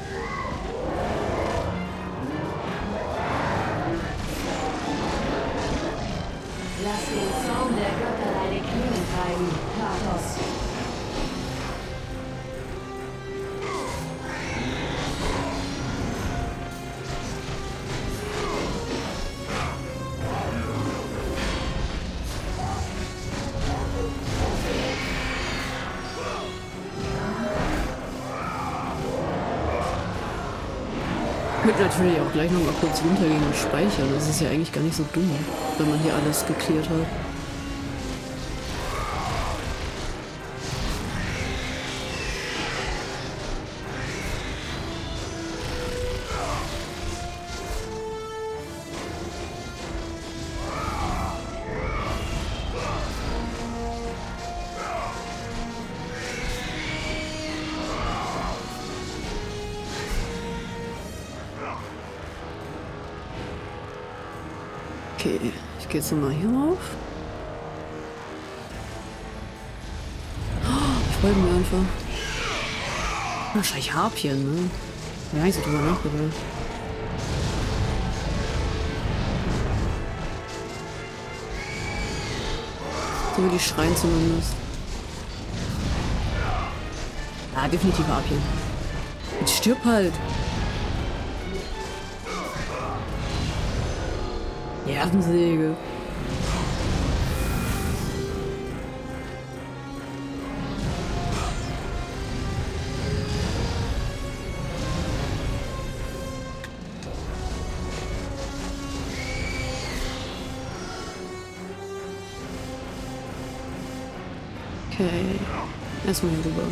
Lass den Zaun der Götter deine Knie treiben, Kratos. Ich würde natürlich auch gleich noch mal kurz runtergehen und speichern. Das ist ja eigentlich gar nicht so dumm, wenn man hier alles geklärt hat. Okay, ich gehe jetzt nochmal hier rauf. Oh, ich folge mir einfach. Wahrscheinlich Harpien, ne? Ja, ich so drüber nachgedacht. So wie die schreien zumindest. Ja, definitiv Harpien. Jetzt stirb halt. Nervensäge. Okay. Erstmal hier rüber.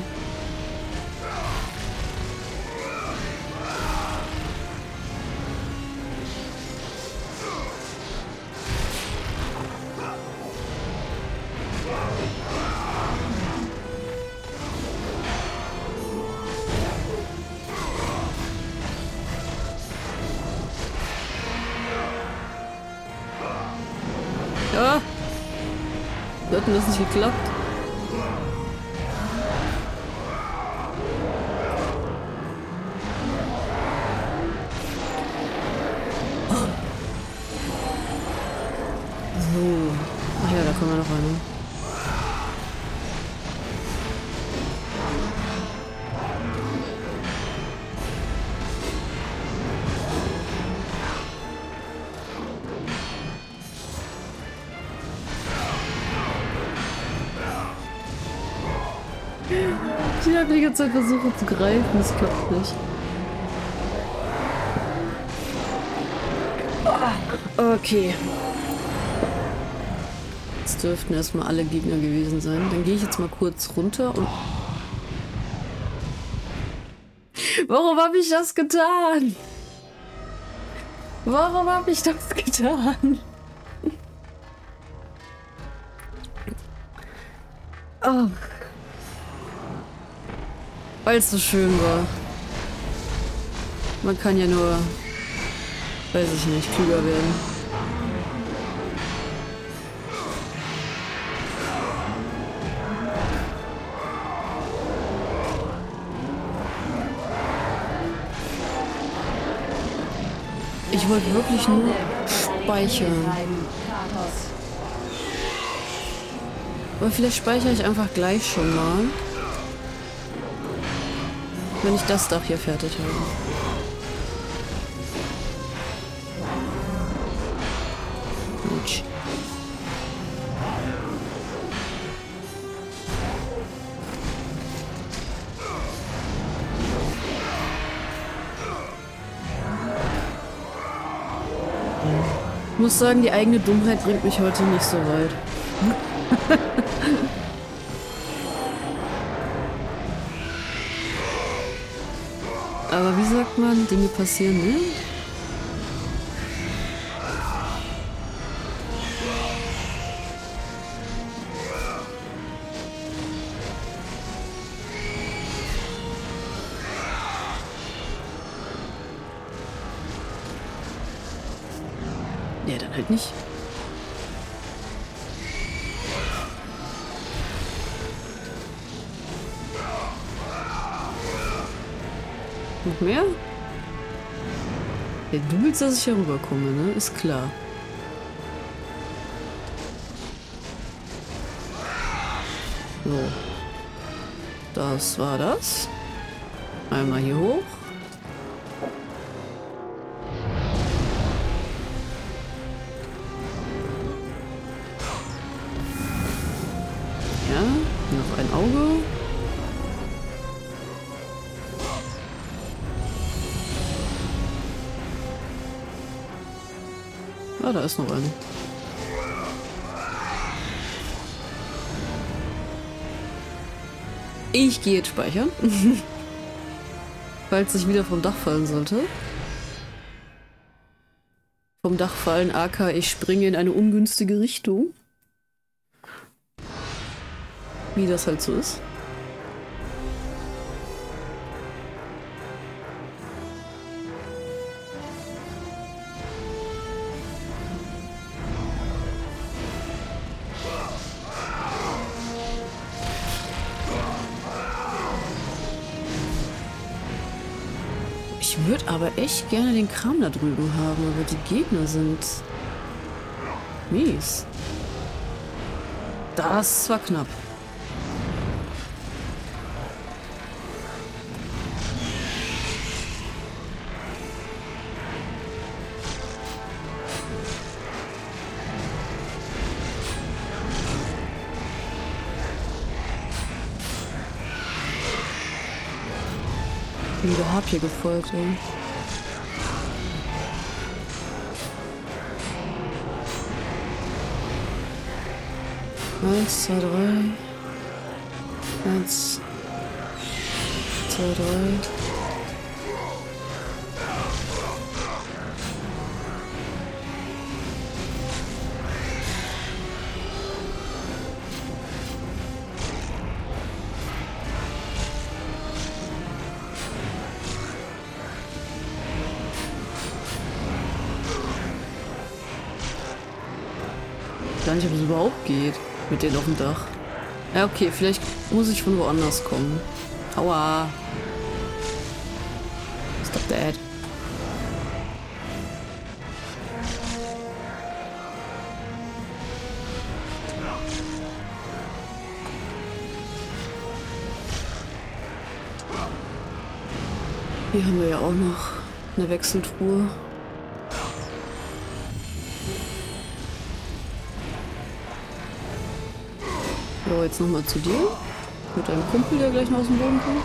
Ja. Wir hatten das nicht geklappt. So. Ach ja, da kommen wir noch rein. Ich habe die ganze Zeit versucht zu greifen, das klappt nicht. Okay. Jetzt dürften erstmal alle Gegner gewesen sein. Dann gehe ich jetzt mal kurz runter und... Warum habe ich das getan? Warum habe ich das getan? Oh. Weil es so schön war. Man kann ja nur, weiß ich nicht, klüger werden. Ich wollte wirklich nur speichern. Aber vielleicht speichere ich einfach gleich schon mal. Wenn ich das Dach hier fertig habe. Gut. Ich muss sagen, die eigene Dummheit bringt mich heute nicht so weit. Aber wie sagt man, Dinge passieren, ne? Ja, dann halt nicht. Noch mehr? Ja, du willst, dass ich hier rüberkomme, ne? Ist klar. So. Das war das. Einmal hier hoch. Ja, noch ein Auge. Ah, da ist noch ein. Ich gehe jetzt speichern. Falls ich wieder vom Dach fallen sollte. Vom Dach fallen, aka ich springe in eine ungünstige Richtung. Wie das halt so ist. Ich würde aber echt gerne den Kram da drüben haben, aber die Gegner sind mies. Das war knapp. Der hab hier gefolgt, ey. Eins, zwei, drei. 1, 2, 3. Ich weiß nicht, ob es überhaupt geht mit denen auf dem Dach. Ja, okay, vielleicht muss ich von woanders kommen. Aua. Stop that. Hier haben wir ja auch noch eine Wechseltruhe. So, jetzt nochmal zu dir. Mit deinem Kumpel, der gleich noch aus dem Boden kommt.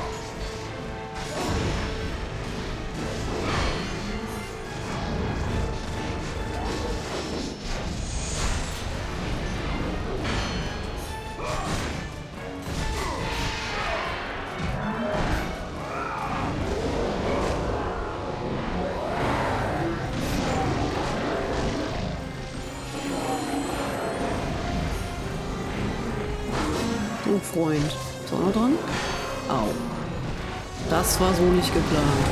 Oh, Freund. Ist auch noch dran? Au. Das war so nicht geplant.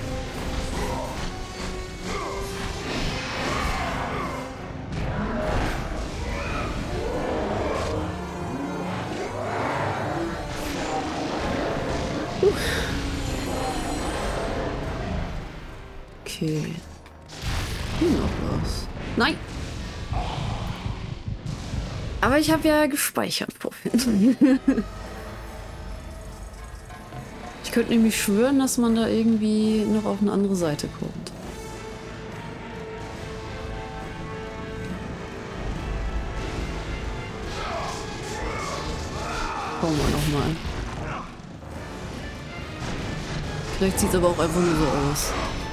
Okay. Hier noch was. Nein! Aber ich habe ja gespeichert vorhin. Ich könnte nämlich schwören, dass man da irgendwie noch auf eine andere Seite kommt. Schauen wir nochmal. Vielleicht sieht es aber auch einfach nur so aus.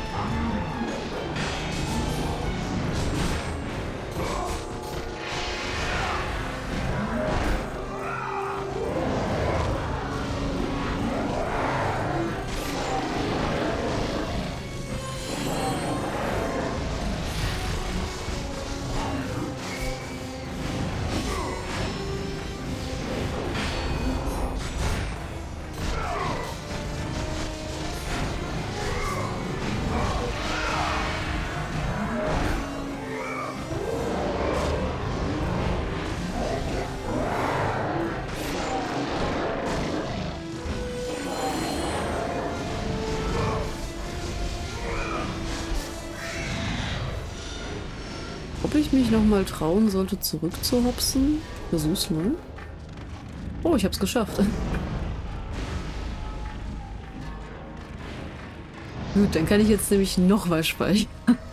Ob ich mich nochmal trauen sollte, zurückzuhopsen? Versuch's mal. Oh, ich hab's geschafft. Gut, dann kann ich jetzt nämlich nochmal speichern.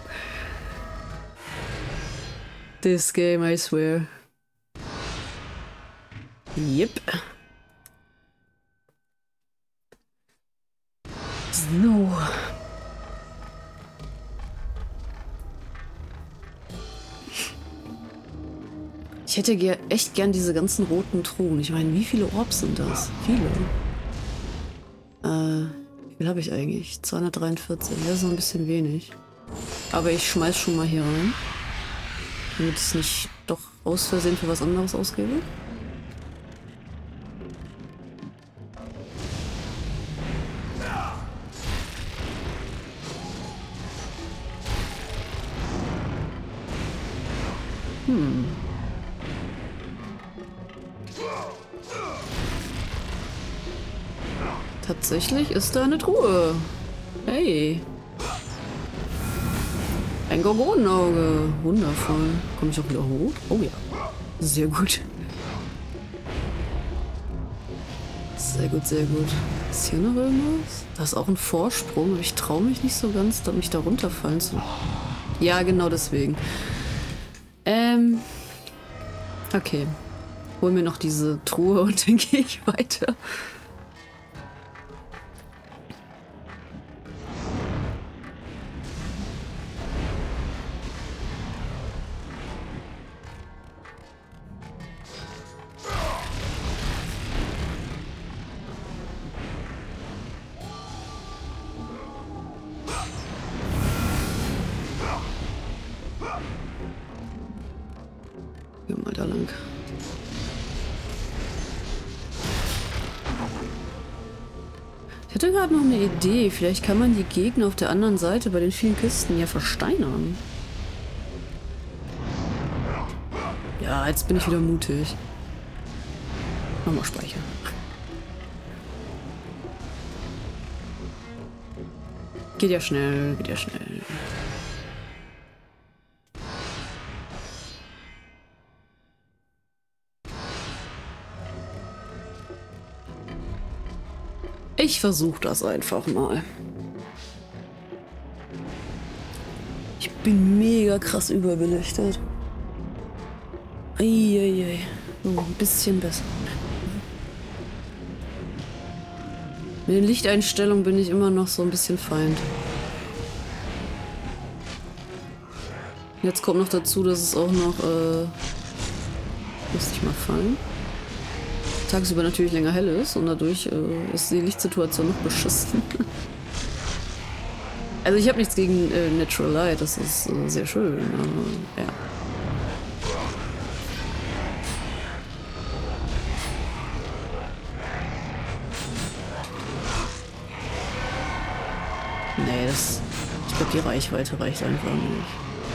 This game, I swear. Yep. So. Ich hätte echt gern diese ganzen roten Truhen. Ich meine, wie viele Orbs sind das? Viele. Wie viel habe ich eigentlich? 243. Das ist noch ein bisschen wenig. Aber ich schmeiß schon mal hier rein. Damit ich es nicht doch aus Versehen für was anderes ausgebe. Tatsächlich ist da eine Truhe. Hey. Ein Gorgonenauge. Wundervoll. Komme ich auch wieder hoch? Oh ja. Sehr gut. Sehr gut, sehr gut. Ist hier noch irgendwas? Da ist auch ein Vorsprung, aber ich traue mich nicht so ganz, mich da runterfallen zu. Ja, genau deswegen. Okay. Hol mir noch diese Truhe und dann gehe ich weiter. Gehen wir mal da lang. Ich hatte gerade noch eine Idee. Vielleicht kann man die Gegner auf der anderen Seite bei den vielen Kisten ja versteinern. Ja, jetzt bin ich wieder mutig. Nochmal speichern. Geht ja schnell, geht ja schnell. Ich versuche das einfach mal. Ich bin mega krass überbelichtet. Eieiei. So, ein bisschen besser. Mit den Lichteinstellungen bin ich immer noch so ein bisschen Feind. Jetzt kommt noch dazu, dass es auch noch... Lass dich mal fallen. Tagsüber natürlich länger hell ist und dadurch ist die Lichtsituation noch beschissen. Also ich habe nichts gegen Natural Light, das ist sehr schön, aber ja. Nee, ich glaube die Reichweite reicht einfach nicht.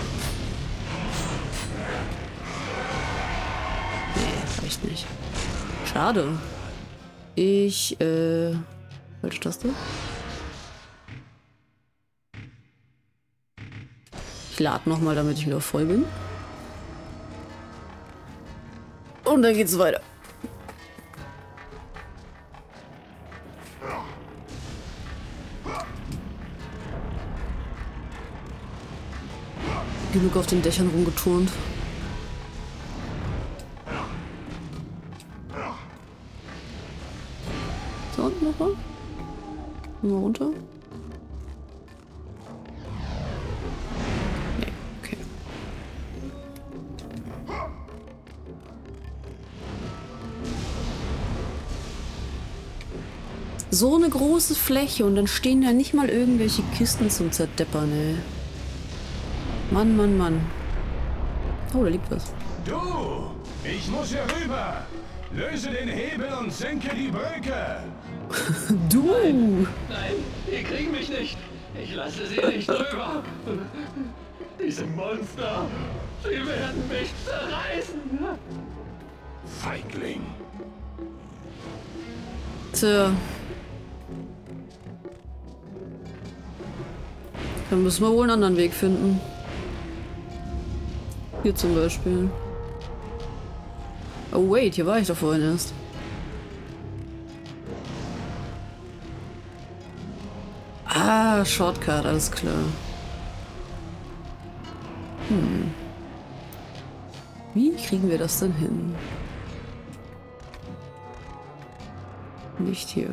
Nee, reicht nicht. Schade. Falsche Taste. Ich lade nochmal, damit ich wieder voll bin. Und dann geht's weiter. Genug auf den Dächern rumgeturnt. So, unten noch mal. Mal runter. Nee, okay. So eine große Fläche und dann stehen da nicht mal irgendwelche Kisten zum Zerdeppern, ey. Mann, Mann, Mann. Oh, da liegt was. Du! Ich muss hier rüber! Löse den Hebel und senke die Brücke! Du! Nein, die kriegen mich nicht. Ich lasse sie nicht drüber. Diese Monster, sie werden mich zerreißen. Feigling! Tja. Dann müssen wir wohl einen anderen Weg finden. Hier zum Beispiel. Oh wait, hier war ich doch vorhin erst. Ah, Shortcut, alles klar. Wie kriegen wir das denn hin? Nicht hier.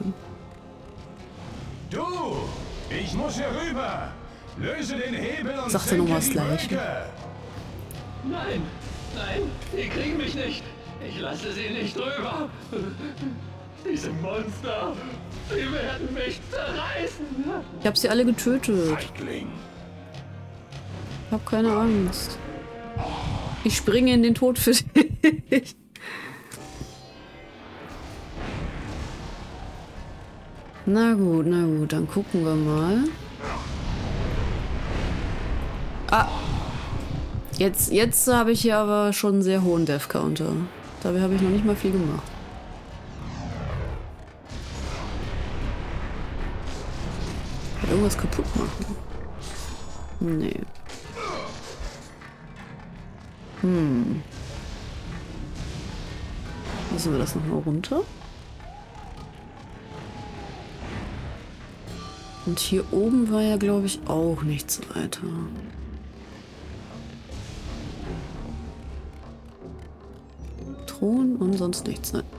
Du! Ich muss hier rüber! Löse den Hebel und Sagt er noch senke was die gleich? Brücke! Nein, die kriegen mich nicht. Ich lasse sie nicht drüber. Diese Monster, sie werden mich zerreißen. Ich hab sie alle getötet. Feigling! Ich hab keine Angst. Ich springe in den Tod für dich. Na gut, dann gucken wir mal. Ah. Jetzt habe ich hier aber schon einen sehr hohen Death Counter. Dabei habe ich noch nicht mal viel gemacht. Kann irgendwas kaputt machen? Nee. Müssen wir das nochmal runter? Und hier oben war ja, glaube ich, auch nichts weiter. Thron und sonst nichts, ne?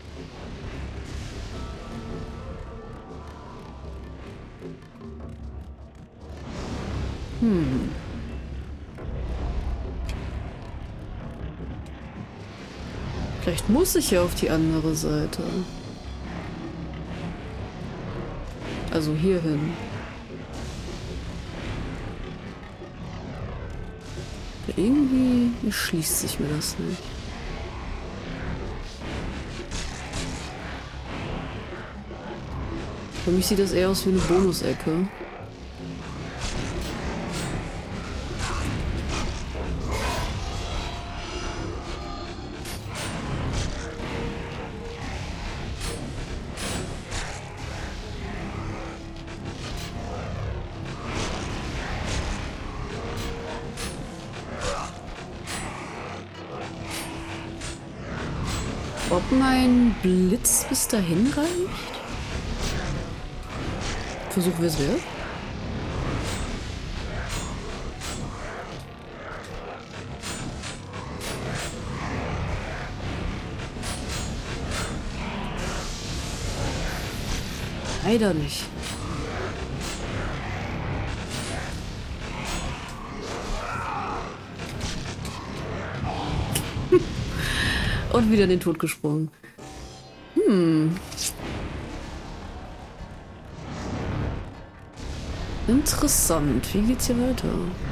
Vielleicht muss ich ja auf die andere Seite. Also hier hin. Irgendwie erschließt sich mir das nicht. Für mich sieht das eher aus wie eine Bonusecke. Ob mein Blitz bis dahin reicht? Versuchen wir es wert. Leider nicht. Und wieder in den Tod gesprungen. Interessant. Wie geht's hier weiter?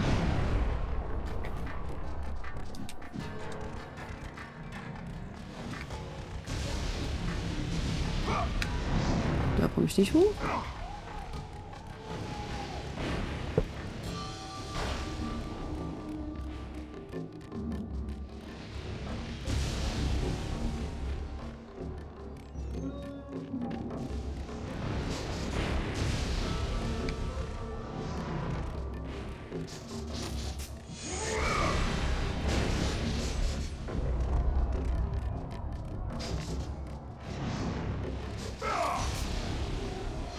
Da komme ich nicht hoch.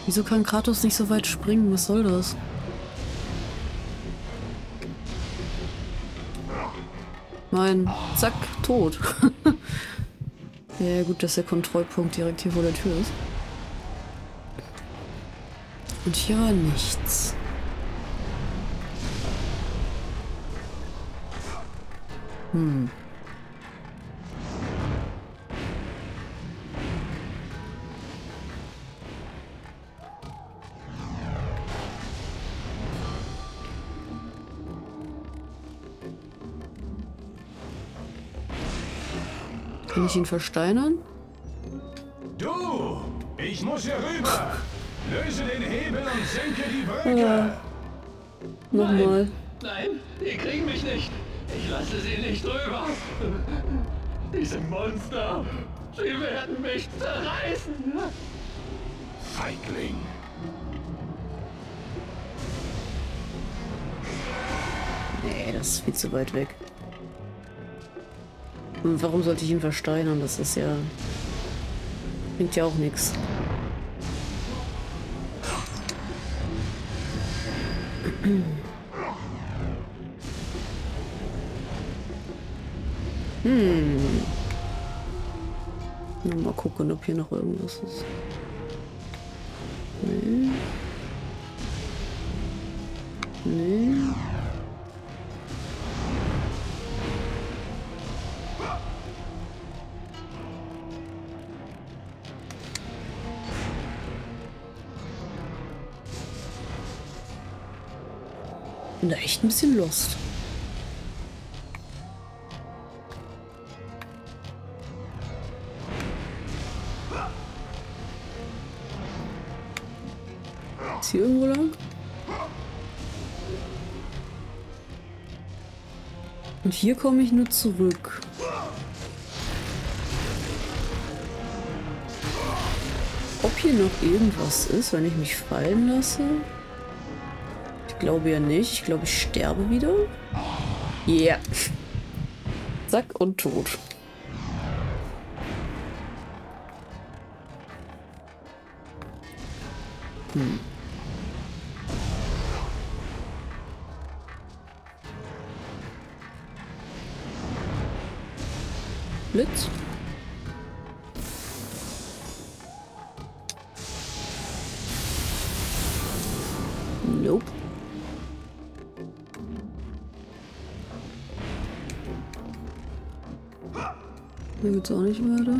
Wieso kann Kratos nicht so weit springen? Was soll das? Nein, zack, tot. Ja gut, dass der Kontrollpunkt direkt hier vor der Tür ist. Und hier war nichts. Kann ich ihn versteinern? Du! Ich muss hier rüber! Löse den Hebel und senke die Brücke! Nochmal. Nein, die kriegen mich nicht. Ich lasse sie nicht drüber. Diese Monster, sie werden mich zerreißen. Feigling! Nee, das ist viel zu weit weg. Und warum sollte ich ihn versteinern? Das ist ja... bringt ja auch nichts. Mal gucken, ob hier noch irgendwas ist. Nee. Nee. Bin da echt ein bisschen lost. Ist hier irgendwo lang? Und hier komme ich nur zurück. Ob hier noch irgendwas ist, wenn ich mich fallen lasse? Ich glaube ja nicht. Ich glaube, ich sterbe wieder. Yeah. Zack und tot. Blitz. Nope. Hier geht's auch nicht weiter.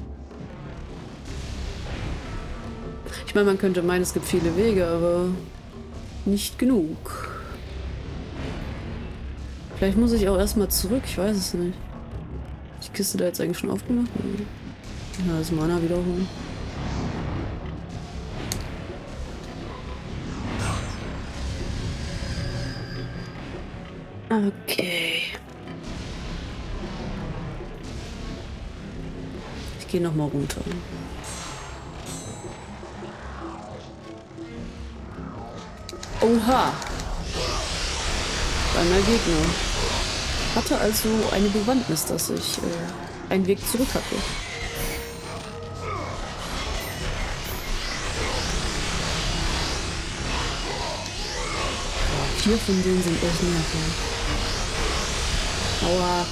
Ich meine, man könnte meinen, es gibt viele Wege, aber nicht genug. Vielleicht muss ich auch erstmal zurück, ich weiß es nicht. Ist die Kiste da jetzt eigentlich schon aufgemacht? Ja, das Mana wiederholen. Okay. Ich gehe noch mal runter. Oha! Einmal Gegner. Hatte also eine Bewandtnis, dass ich einen Weg zurück hatte. Oh, 4 von denen sind echt nervig. Aua.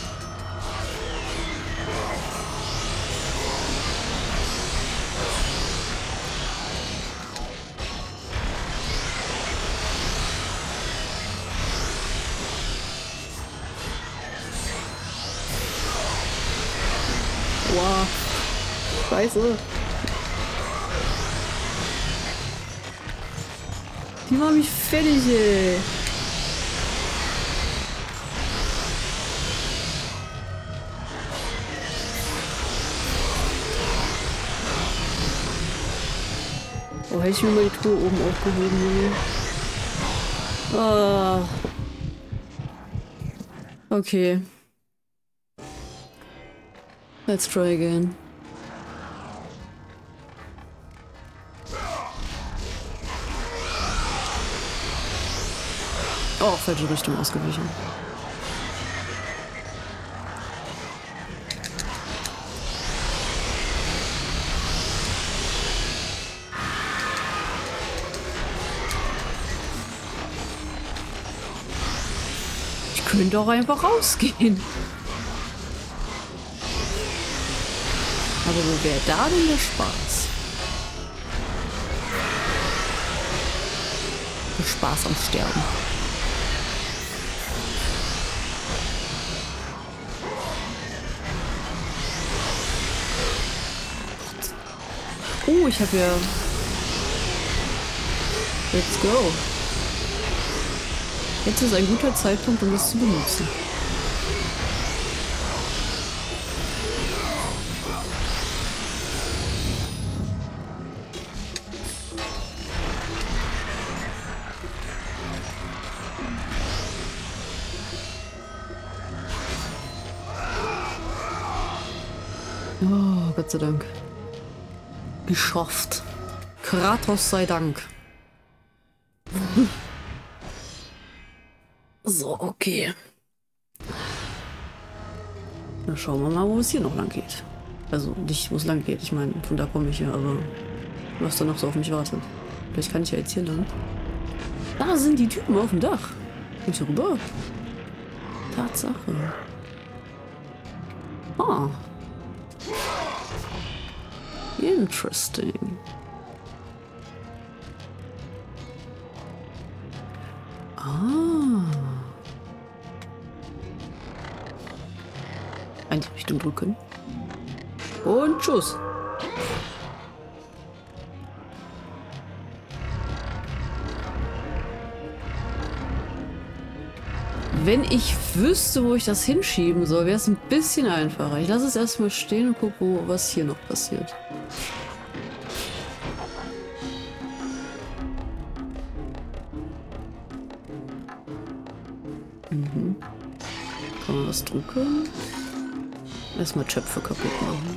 Wow. Scheiße. Die machen mich fertig, ey. Oh, hätte ich mir mal die Truhe oben aufgehoben. Ah. Okay. Let's try again. Oh, falsche Richtung ausgewichen. könnte auch einfach rausgehen. Aber wo wäre da denn der Spaß? Der Spaß am Sterben. Oh, ich habe ja... Let's go. Jetzt ist ein guter Zeitpunkt, um das zu benutzen. Oh, Gott sei Dank. Geschafft. Kratos sei Dank. So, okay. Dann schauen wir mal, wo es hier noch lang geht. Also nicht, wo es lang geht. Ich meine, von da komme ich ja, aber was da noch so auf mich wartet. Vielleicht kann ich ja jetzt hier lang. Da sind die Typen auf dem Dach. Bin ich rüber? Tatsache. Ah. Interesting. Ah. In die Richtung drücken. Und tschüss. Wenn ich wüsste, wo ich das hinschieben soll, wäre es ein bisschen einfacher. Ich lasse es erstmal stehen und gucke, was hier noch passiert. Mhm. Kann man was drücken? Erstmal Töpfe kaputt machen.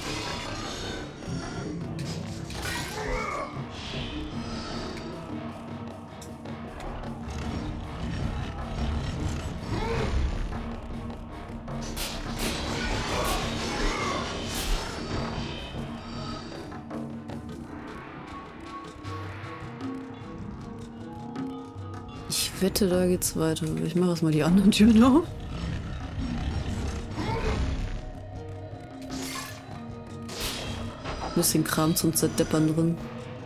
Ich wette, da geht's weiter. Ich mache erstmal die anderen Türen auf. Ein bisschen Kram zum Zerdeppern drin.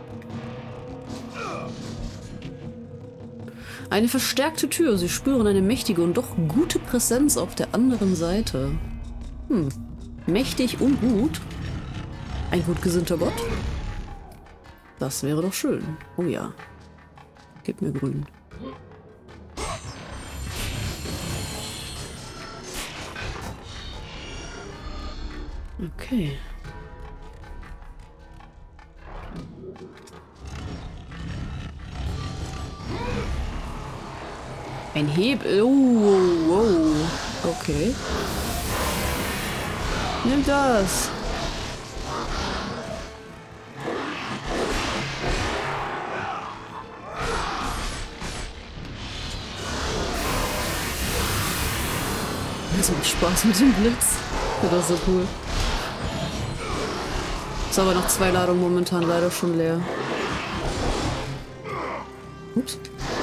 Eine verstärkte Tür. Sie spüren eine mächtige und doch gute Präsenz auf der anderen Seite. Mächtig und gut. Ein gut gesinnter Gott. Das wäre doch schön. Oh ja. Gib mir grün. Okay. Ein Hebel. Oh, wow. Okay. Nimm das. Das macht Spaß mit dem Blitz. Ja, das ist so cool. Ist aber noch 2 Ladungen momentan leider schon leer. Ups.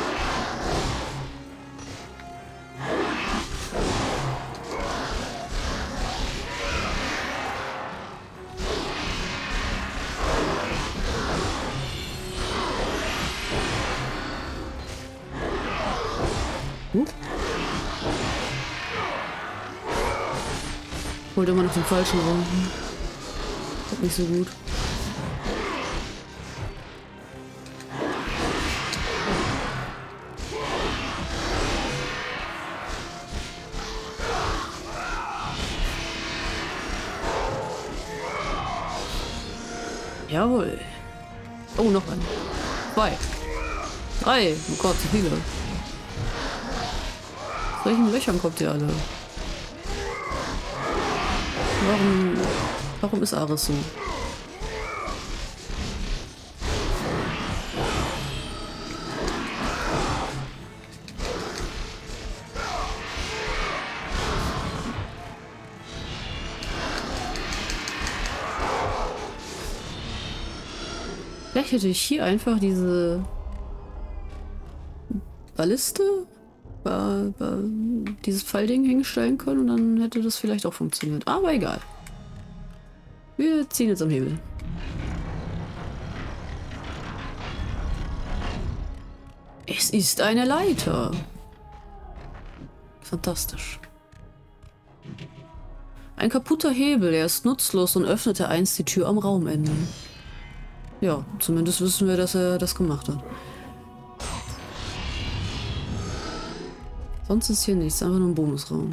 Holt immer noch den falschen Raum. Ist nicht so gut. Jawohl. Oh, noch ein. 2. 3. Oh Gott, so viele. Aus welchen Löchern kommt ihr alle? Warum ist Ares so? Vielleicht hätte ich hier einfach diese Balliste dieses Fallding hinstellen können und dann hätte das vielleicht auch funktioniert. Aber egal. Wir ziehen jetzt am Hebel. Es ist eine Leiter. Fantastisch. Ein kaputter Hebel, er ist nutzlos und öffnete einst die Tür am Raumende. Ja, zumindest wissen wir, dass er das gemacht hat. Sonst ist hier nichts, einfach nur ein Bonusraum.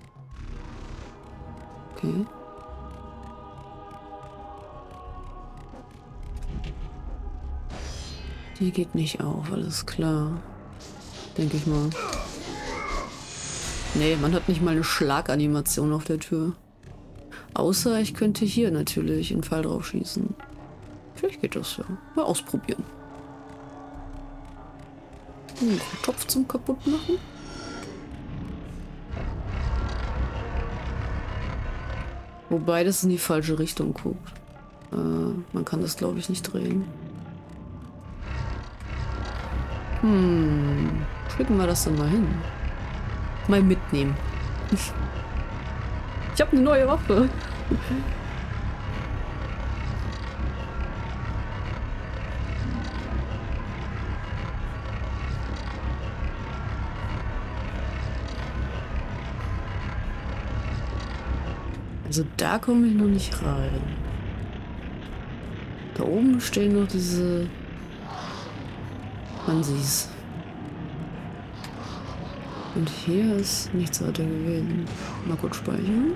Okay. Die geht nicht auf, alles klar. Denke ich mal. Nee, man hat nicht mal eine Schlaganimation auf der Tür. Außer ich könnte hier natürlich einen Pfeil drauf schießen. Vielleicht geht das ja. Mal ausprobieren. Topf zum Kaputtmachen. Wobei das in die falsche Richtung guckt. Man kann das, glaube ich, nicht drehen. Schicken wir das dann mal hin. Mal mitnehmen. Ich habe eine neue Waffe. Also da komme ich noch nicht rein. Da oben stehen noch diese Hansis. Und hier ist nichts weiter gewesen. Mal kurz speichern.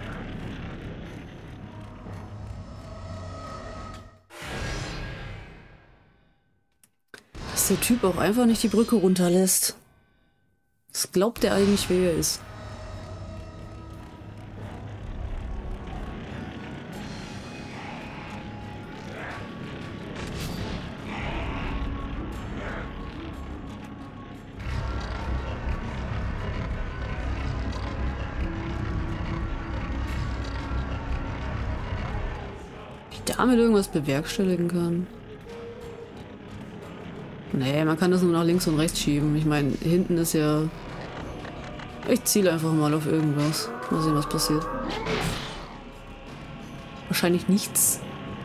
Dass der Typ auch einfach nicht die Brücke runterlässt. Was glaubt er eigentlich, wer er ist? Damit irgendwas bewerkstelligen kann. Nee, man kann das nur nach links und rechts schieben. Ich meine, hinten ist ja... Ich ziele einfach mal auf irgendwas. Mal sehen, was passiert. Wahrscheinlich nichts.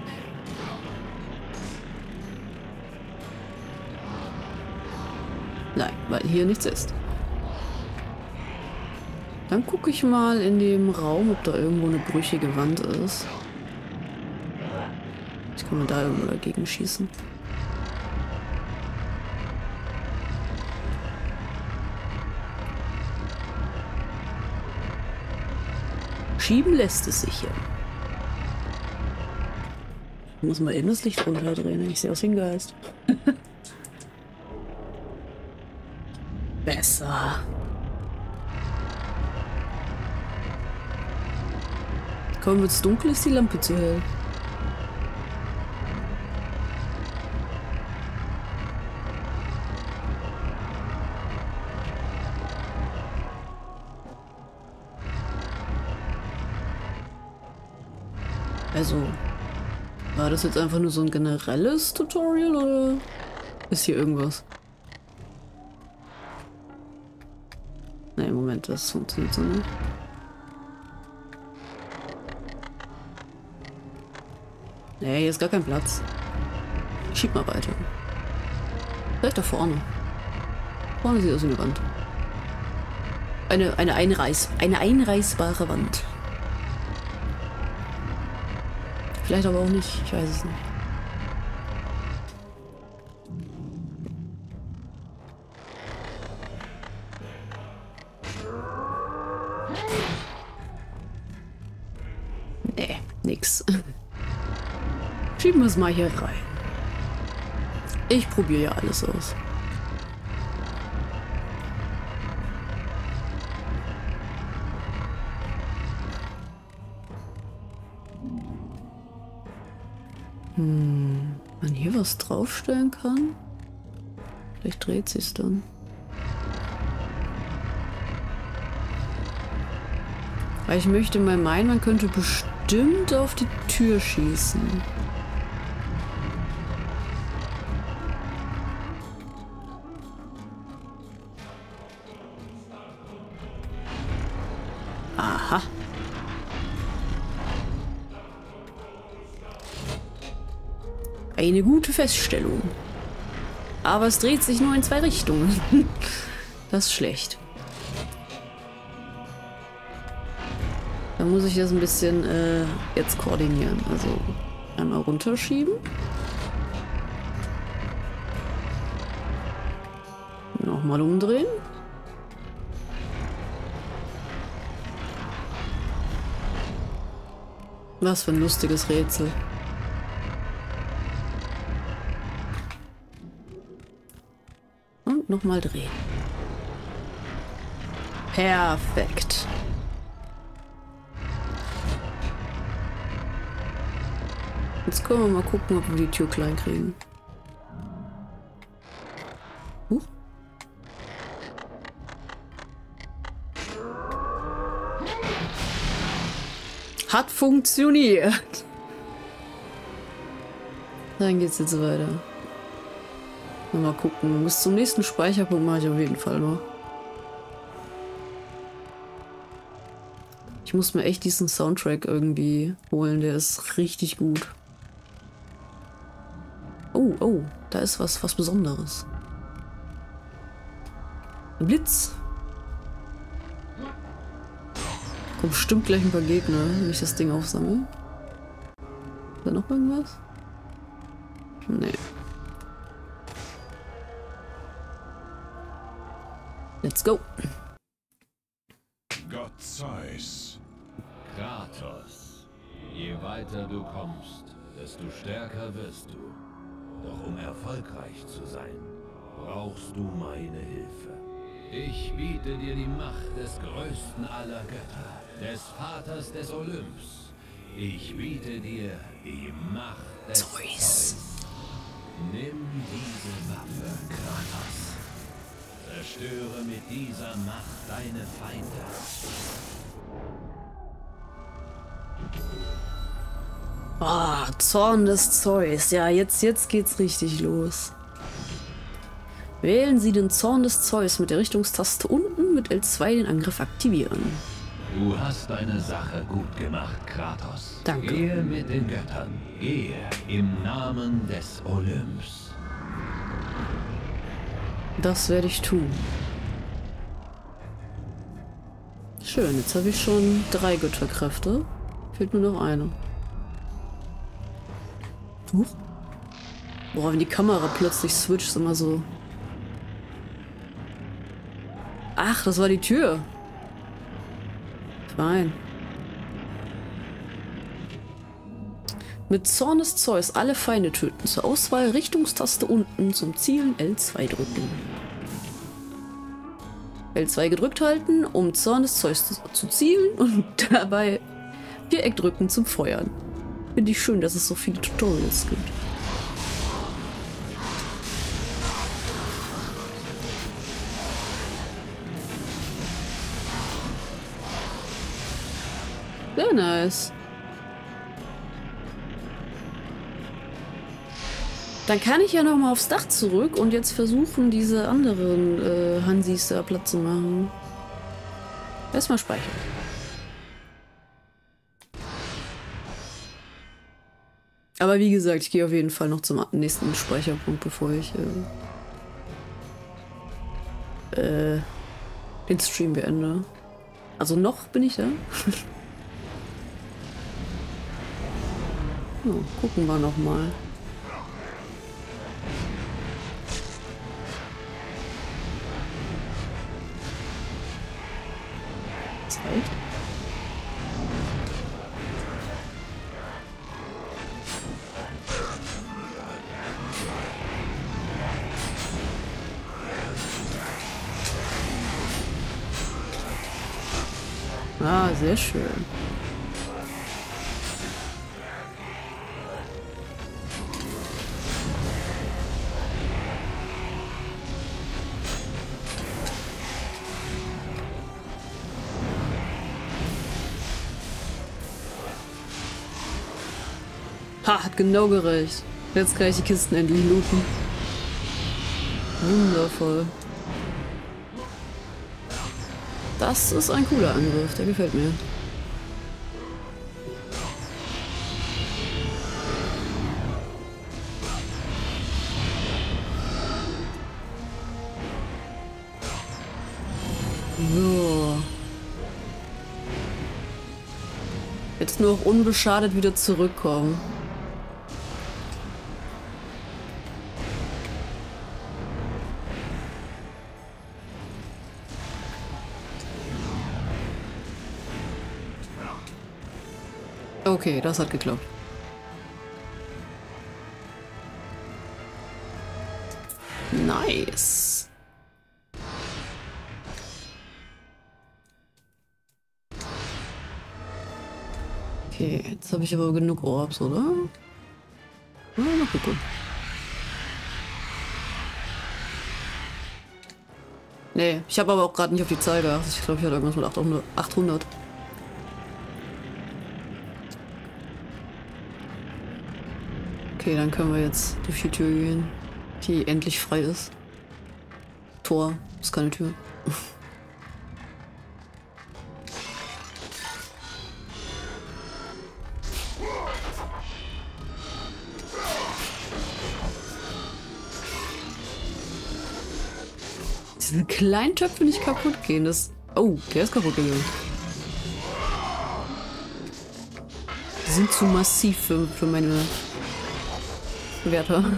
Nein, weil hier nichts ist. Dann gucke ich mal in dem Raum, ob da irgendwo eine brüchige Wand ist. Kann man da irgendwo dagegen schießen? Schieben lässt es sich ja. Ich muss mal eben das Licht runterdrehen. Ich sehe aus wie ein Geist. Besser. Kaum wird's dunkel, ist die Lampe zu hell. Also, war das jetzt einfach nur so ein generelles Tutorial oder ist hier irgendwas? Ne, Moment, das funktioniert so nicht. Ne, hier ist gar kein Platz. Ich schieb mal weiter. Vielleicht da vorne. Vorne sieht aus wie eine Wand. Eine einreißbare Wand. Vielleicht aber auch nicht, ich weiß es nicht. Nee, nix. Schieben wir es mal hier rein. Ich probiere ja alles aus. Man hier was draufstellen kann? Vielleicht dreht sie es dann. Weil ich möchte mal meinen, man könnte bestimmt auf die Tür schießen. Eine gute Feststellung. Aber es dreht sich nur in 2 Richtungen. Das ist schlecht. Da muss ich das ein bisschen jetzt koordinieren. Also einmal runterschieben. Nochmal umdrehen. Was für ein lustiges Rätsel. Und nochmal drehen. Perfekt. Jetzt können wir mal gucken, ob wir die Tür klein kriegen. Hat funktioniert. Dann geht's jetzt weiter. Mal gucken. Bis zum nächsten Speicherpunkt mache ich auf jeden Fall noch. Ich muss mir echt diesen Soundtrack irgendwie holen. Der ist richtig gut. Oh, oh, da ist was Besonderes. Ein Blitz. Kommt bestimmt gleich ein paar Gegner, wenn ich das Ding aufsammle. Ist da noch irgendwas? Nee. Let's go. Gott Zeus. Kratos. Je weiter du kommst, desto stärker wirst du. Doch um erfolgreich zu sein, brauchst du meine Hilfe. Ich biete dir die Macht des größten aller Götter, des Vaters des Olymps. Ich biete dir die Macht des Zeus. Nimm diese Waffe, Kratos. Zerstöre mit dieser Macht deine Feinde. Ah, Zorn des Zeus. Ja, jetzt geht's richtig los. Wählen Sie den Zorn des Zeus mit der Richtungstaste unten, mit L2 den Angriff aktivieren. Du hast deine Sache gut gemacht, Kratos. Danke. Gehe mit den Göttern. Gehe im Namen des Olymps. Das werde ich tun. Schön, jetzt habe ich schon 3 Götterkräfte. Fehlt nur noch eine. Boah, wenn die Kamera plötzlich switcht, ist immer so... Ach, das war die Tür. Fein. Mit Zorn des Zeus alle Feinde töten. Zur Auswahl Richtungstaste unten, zum Zielen L2 drücken. L2 gedrückt halten, um Zorn des Zeus zu zielen und dabei Viereck drücken zum Feuern. Finde ich schön, dass es so viele Tutorials gibt. Sehr nice. Dann kann ich ja noch mal aufs Dach zurück und jetzt versuchen, diese anderen Hansis da platt zu machen. Erstmal speichern. Aber wie gesagt, ich gehe auf jeden Fall noch zum nächsten Speicherpunkt, bevor ich den Stream beende. Also noch bin ich da. Oh, gucken wir noch mal. Das reicht. Ah, sehr schön. Ha, hat genau gereicht. Jetzt kann ich die Kisten endlich looten. Wundervoll. Das ist ein cooler Angriff, der gefällt mir. So. Jetzt nur noch unbeschadet wieder zurückkommen. Okay, das hat geklappt. Nice. Okay, jetzt habe ich aber genug Orbs, oder? Ja, mal gucken. Nee, ich habe aber auch gerade nicht auf die Zahl geachtet. Ich glaube, ich hatte irgendwas mit 800. Okay, dann können wir jetzt durch die Tür gehen, die endlich frei ist. Tor, ist keine Tür. Diese kleinen Töpfe nicht kaputt gehen, das... Oh, der ist kaputt gegangen. Die sind zu massiv für meine Werte.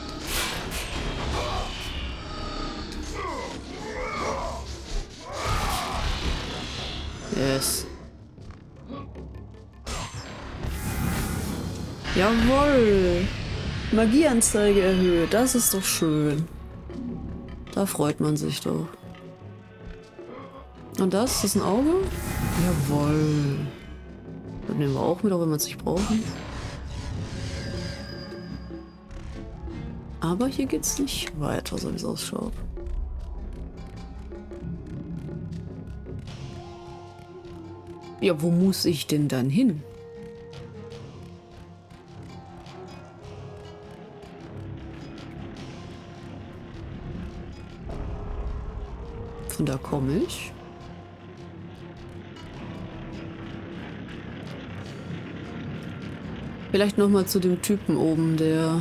Yes. Jawohl! Magieanzeige erhöht, das ist doch schön. Da freut man sich doch. Und das? Ist das ein Auge? Jawohl. Das nehmen wir auch mit, auch wenn wir es nicht brauchen. Aber hier geht's nicht weiter, so wie es ausschaut. Ja, wo muss ich denn dann hin? Von da komme ich. Vielleicht noch mal zu dem Typen oben, der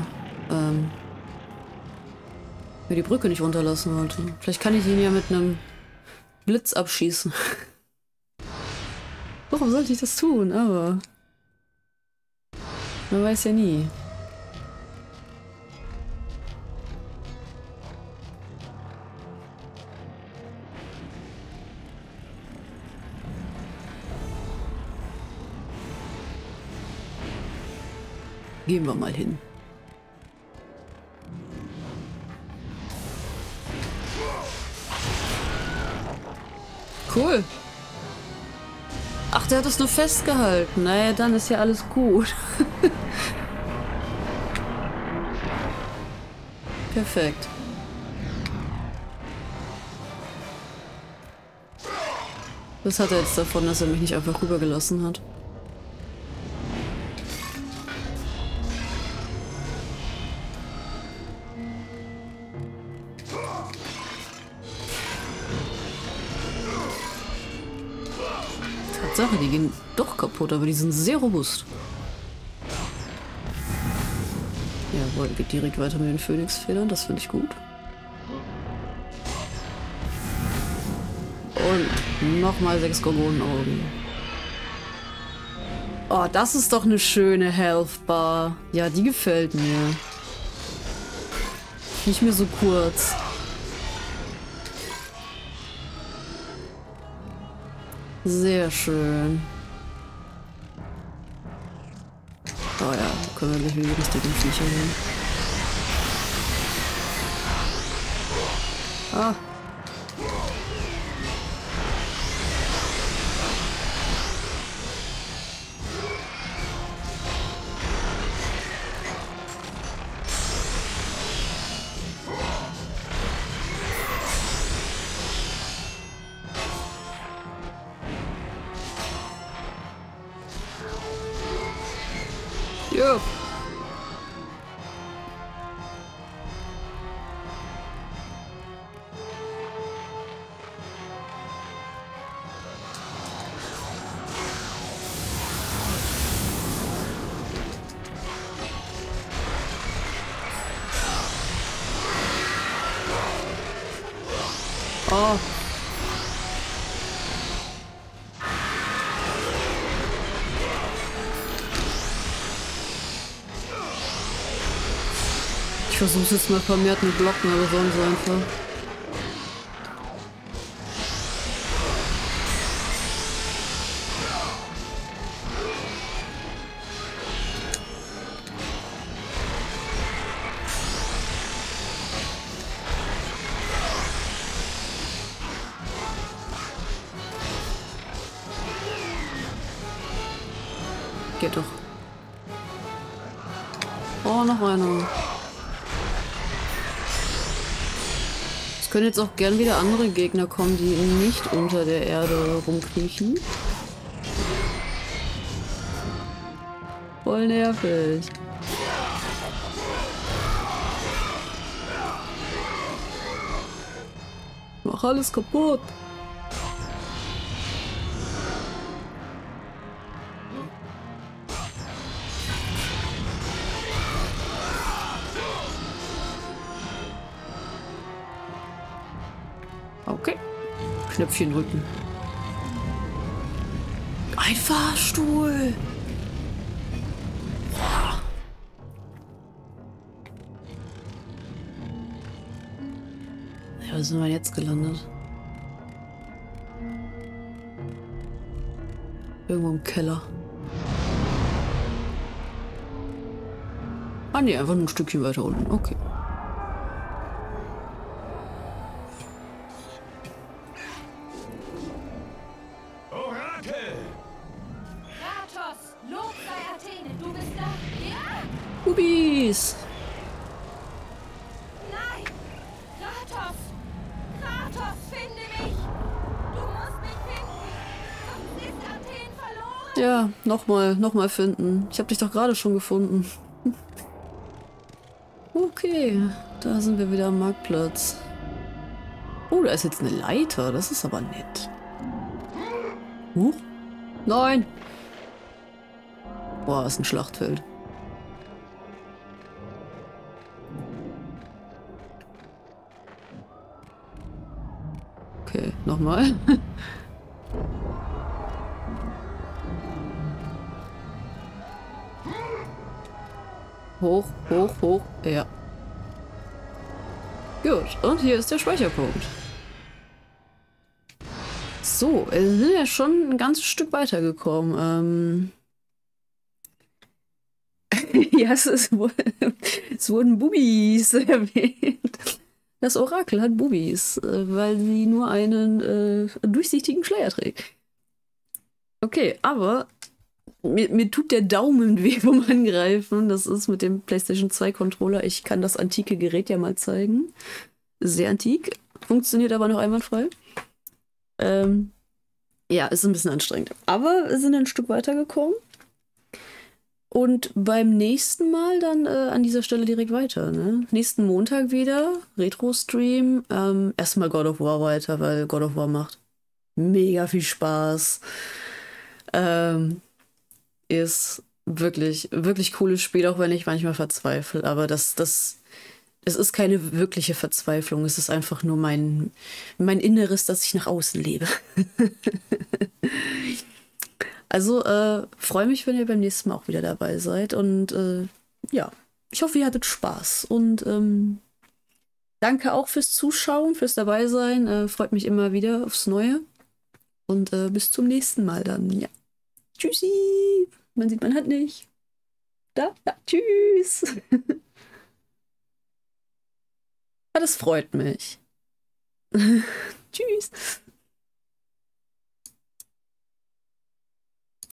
mir die Brücke nicht runterlassen wollte. Vielleicht kann ich ihn ja mit einem Blitz abschießen. Warum sollte ich das tun? Aber man weiß ja nie. Gehen wir mal hin. Cool. Ach, der hat es nur festgehalten. Naja, dann ist ja alles gut. Perfekt. Was hat er jetzt davon, dass er mich nicht einfach rübergelassen hat? Sache, die gehen doch kaputt, aber die sind sehr robust. Jawohl, geht direkt weiter mit den Phönixfedern, das finde ich gut. Und nochmal 6 Gorgonenaugen. Oh, das ist doch eine schöne Health Bar. Ja, die gefällt mir. Nicht mehr so kurz. Sehr schön. Oh ja, können wir gleich wieder richtig den Viecher nehmen. Ah. Ja. Oh. Ich versuche jetzt mal vermehrt mit Blocken, aber sollen sie einfach. Geht doch. Oh, noch einer. Es können jetzt auch gern wieder andere Gegner kommen, die nicht unter der Erde rumkriechen. Voll nervig. Mach alles kaputt. Okay. Knöpfchen drücken. Ein Fahrstuhl. Boah. Ja, wo sind wir jetzt gelandet? Irgendwo im Keller. Ah ne, einfach nur ein Stückchen weiter unten. Okay. Bubis! Nein! Kratos! Kratos, finde mich! Du musst mich finden! Sonst ist Athen verloren! Ja, nochmal finden. Ich habe dich doch gerade schon gefunden. Okay, da sind wir wieder am Marktplatz. Oh, da ist jetzt eine Leiter. Das ist aber nett. Huch. Nein! Boah, ist ein Schlachtfeld. Okay, nochmal. Hoch, hoch, hoch. Ja. Gut, und hier ist der Speicherpunkt. So, wir sind ja schon ein ganzes Stück weitergekommen. Ja, es wurden Bubis erwähnt. Das Orakel hat Bubis, weil sie nur einen durchsichtigen Schleier trägt. Okay, aber mir tut der Daumen weh vom Angreifen. Das ist mit dem PlayStation 2 Controller. Ich kann das antike Gerät ja mal zeigen. Sehr antik. Funktioniert aber noch einwandfrei. Ja, ist ein bisschen anstrengend. Aber wir sind ein Stück weitergekommen. Und beim nächsten Mal dann an dieser Stelle direkt weiter. Ne? Nächsten Montag wieder, Retro-Stream. Erstmal God of War weiter, weil God of War macht mega viel Spaß. Ist wirklich, wirklich cooles Spiel, auch wenn ich manchmal verzweifle. Aber es ist keine wirkliche Verzweiflung. Es ist einfach nur mein Inneres, das ich nach außen lebe. Also freue mich, wenn ihr beim nächsten Mal auch wieder dabei seid. Und ja, ich hoffe, ihr hattet Spaß. Und danke auch fürs Zuschauen, fürs Dabeisein. Freut mich immer wieder aufs Neue. Und bis zum nächsten Mal dann. Ja. Tschüssi. Man sieht meine Hand nicht. Da, tschüss. Ja, das freut mich. Tschüss.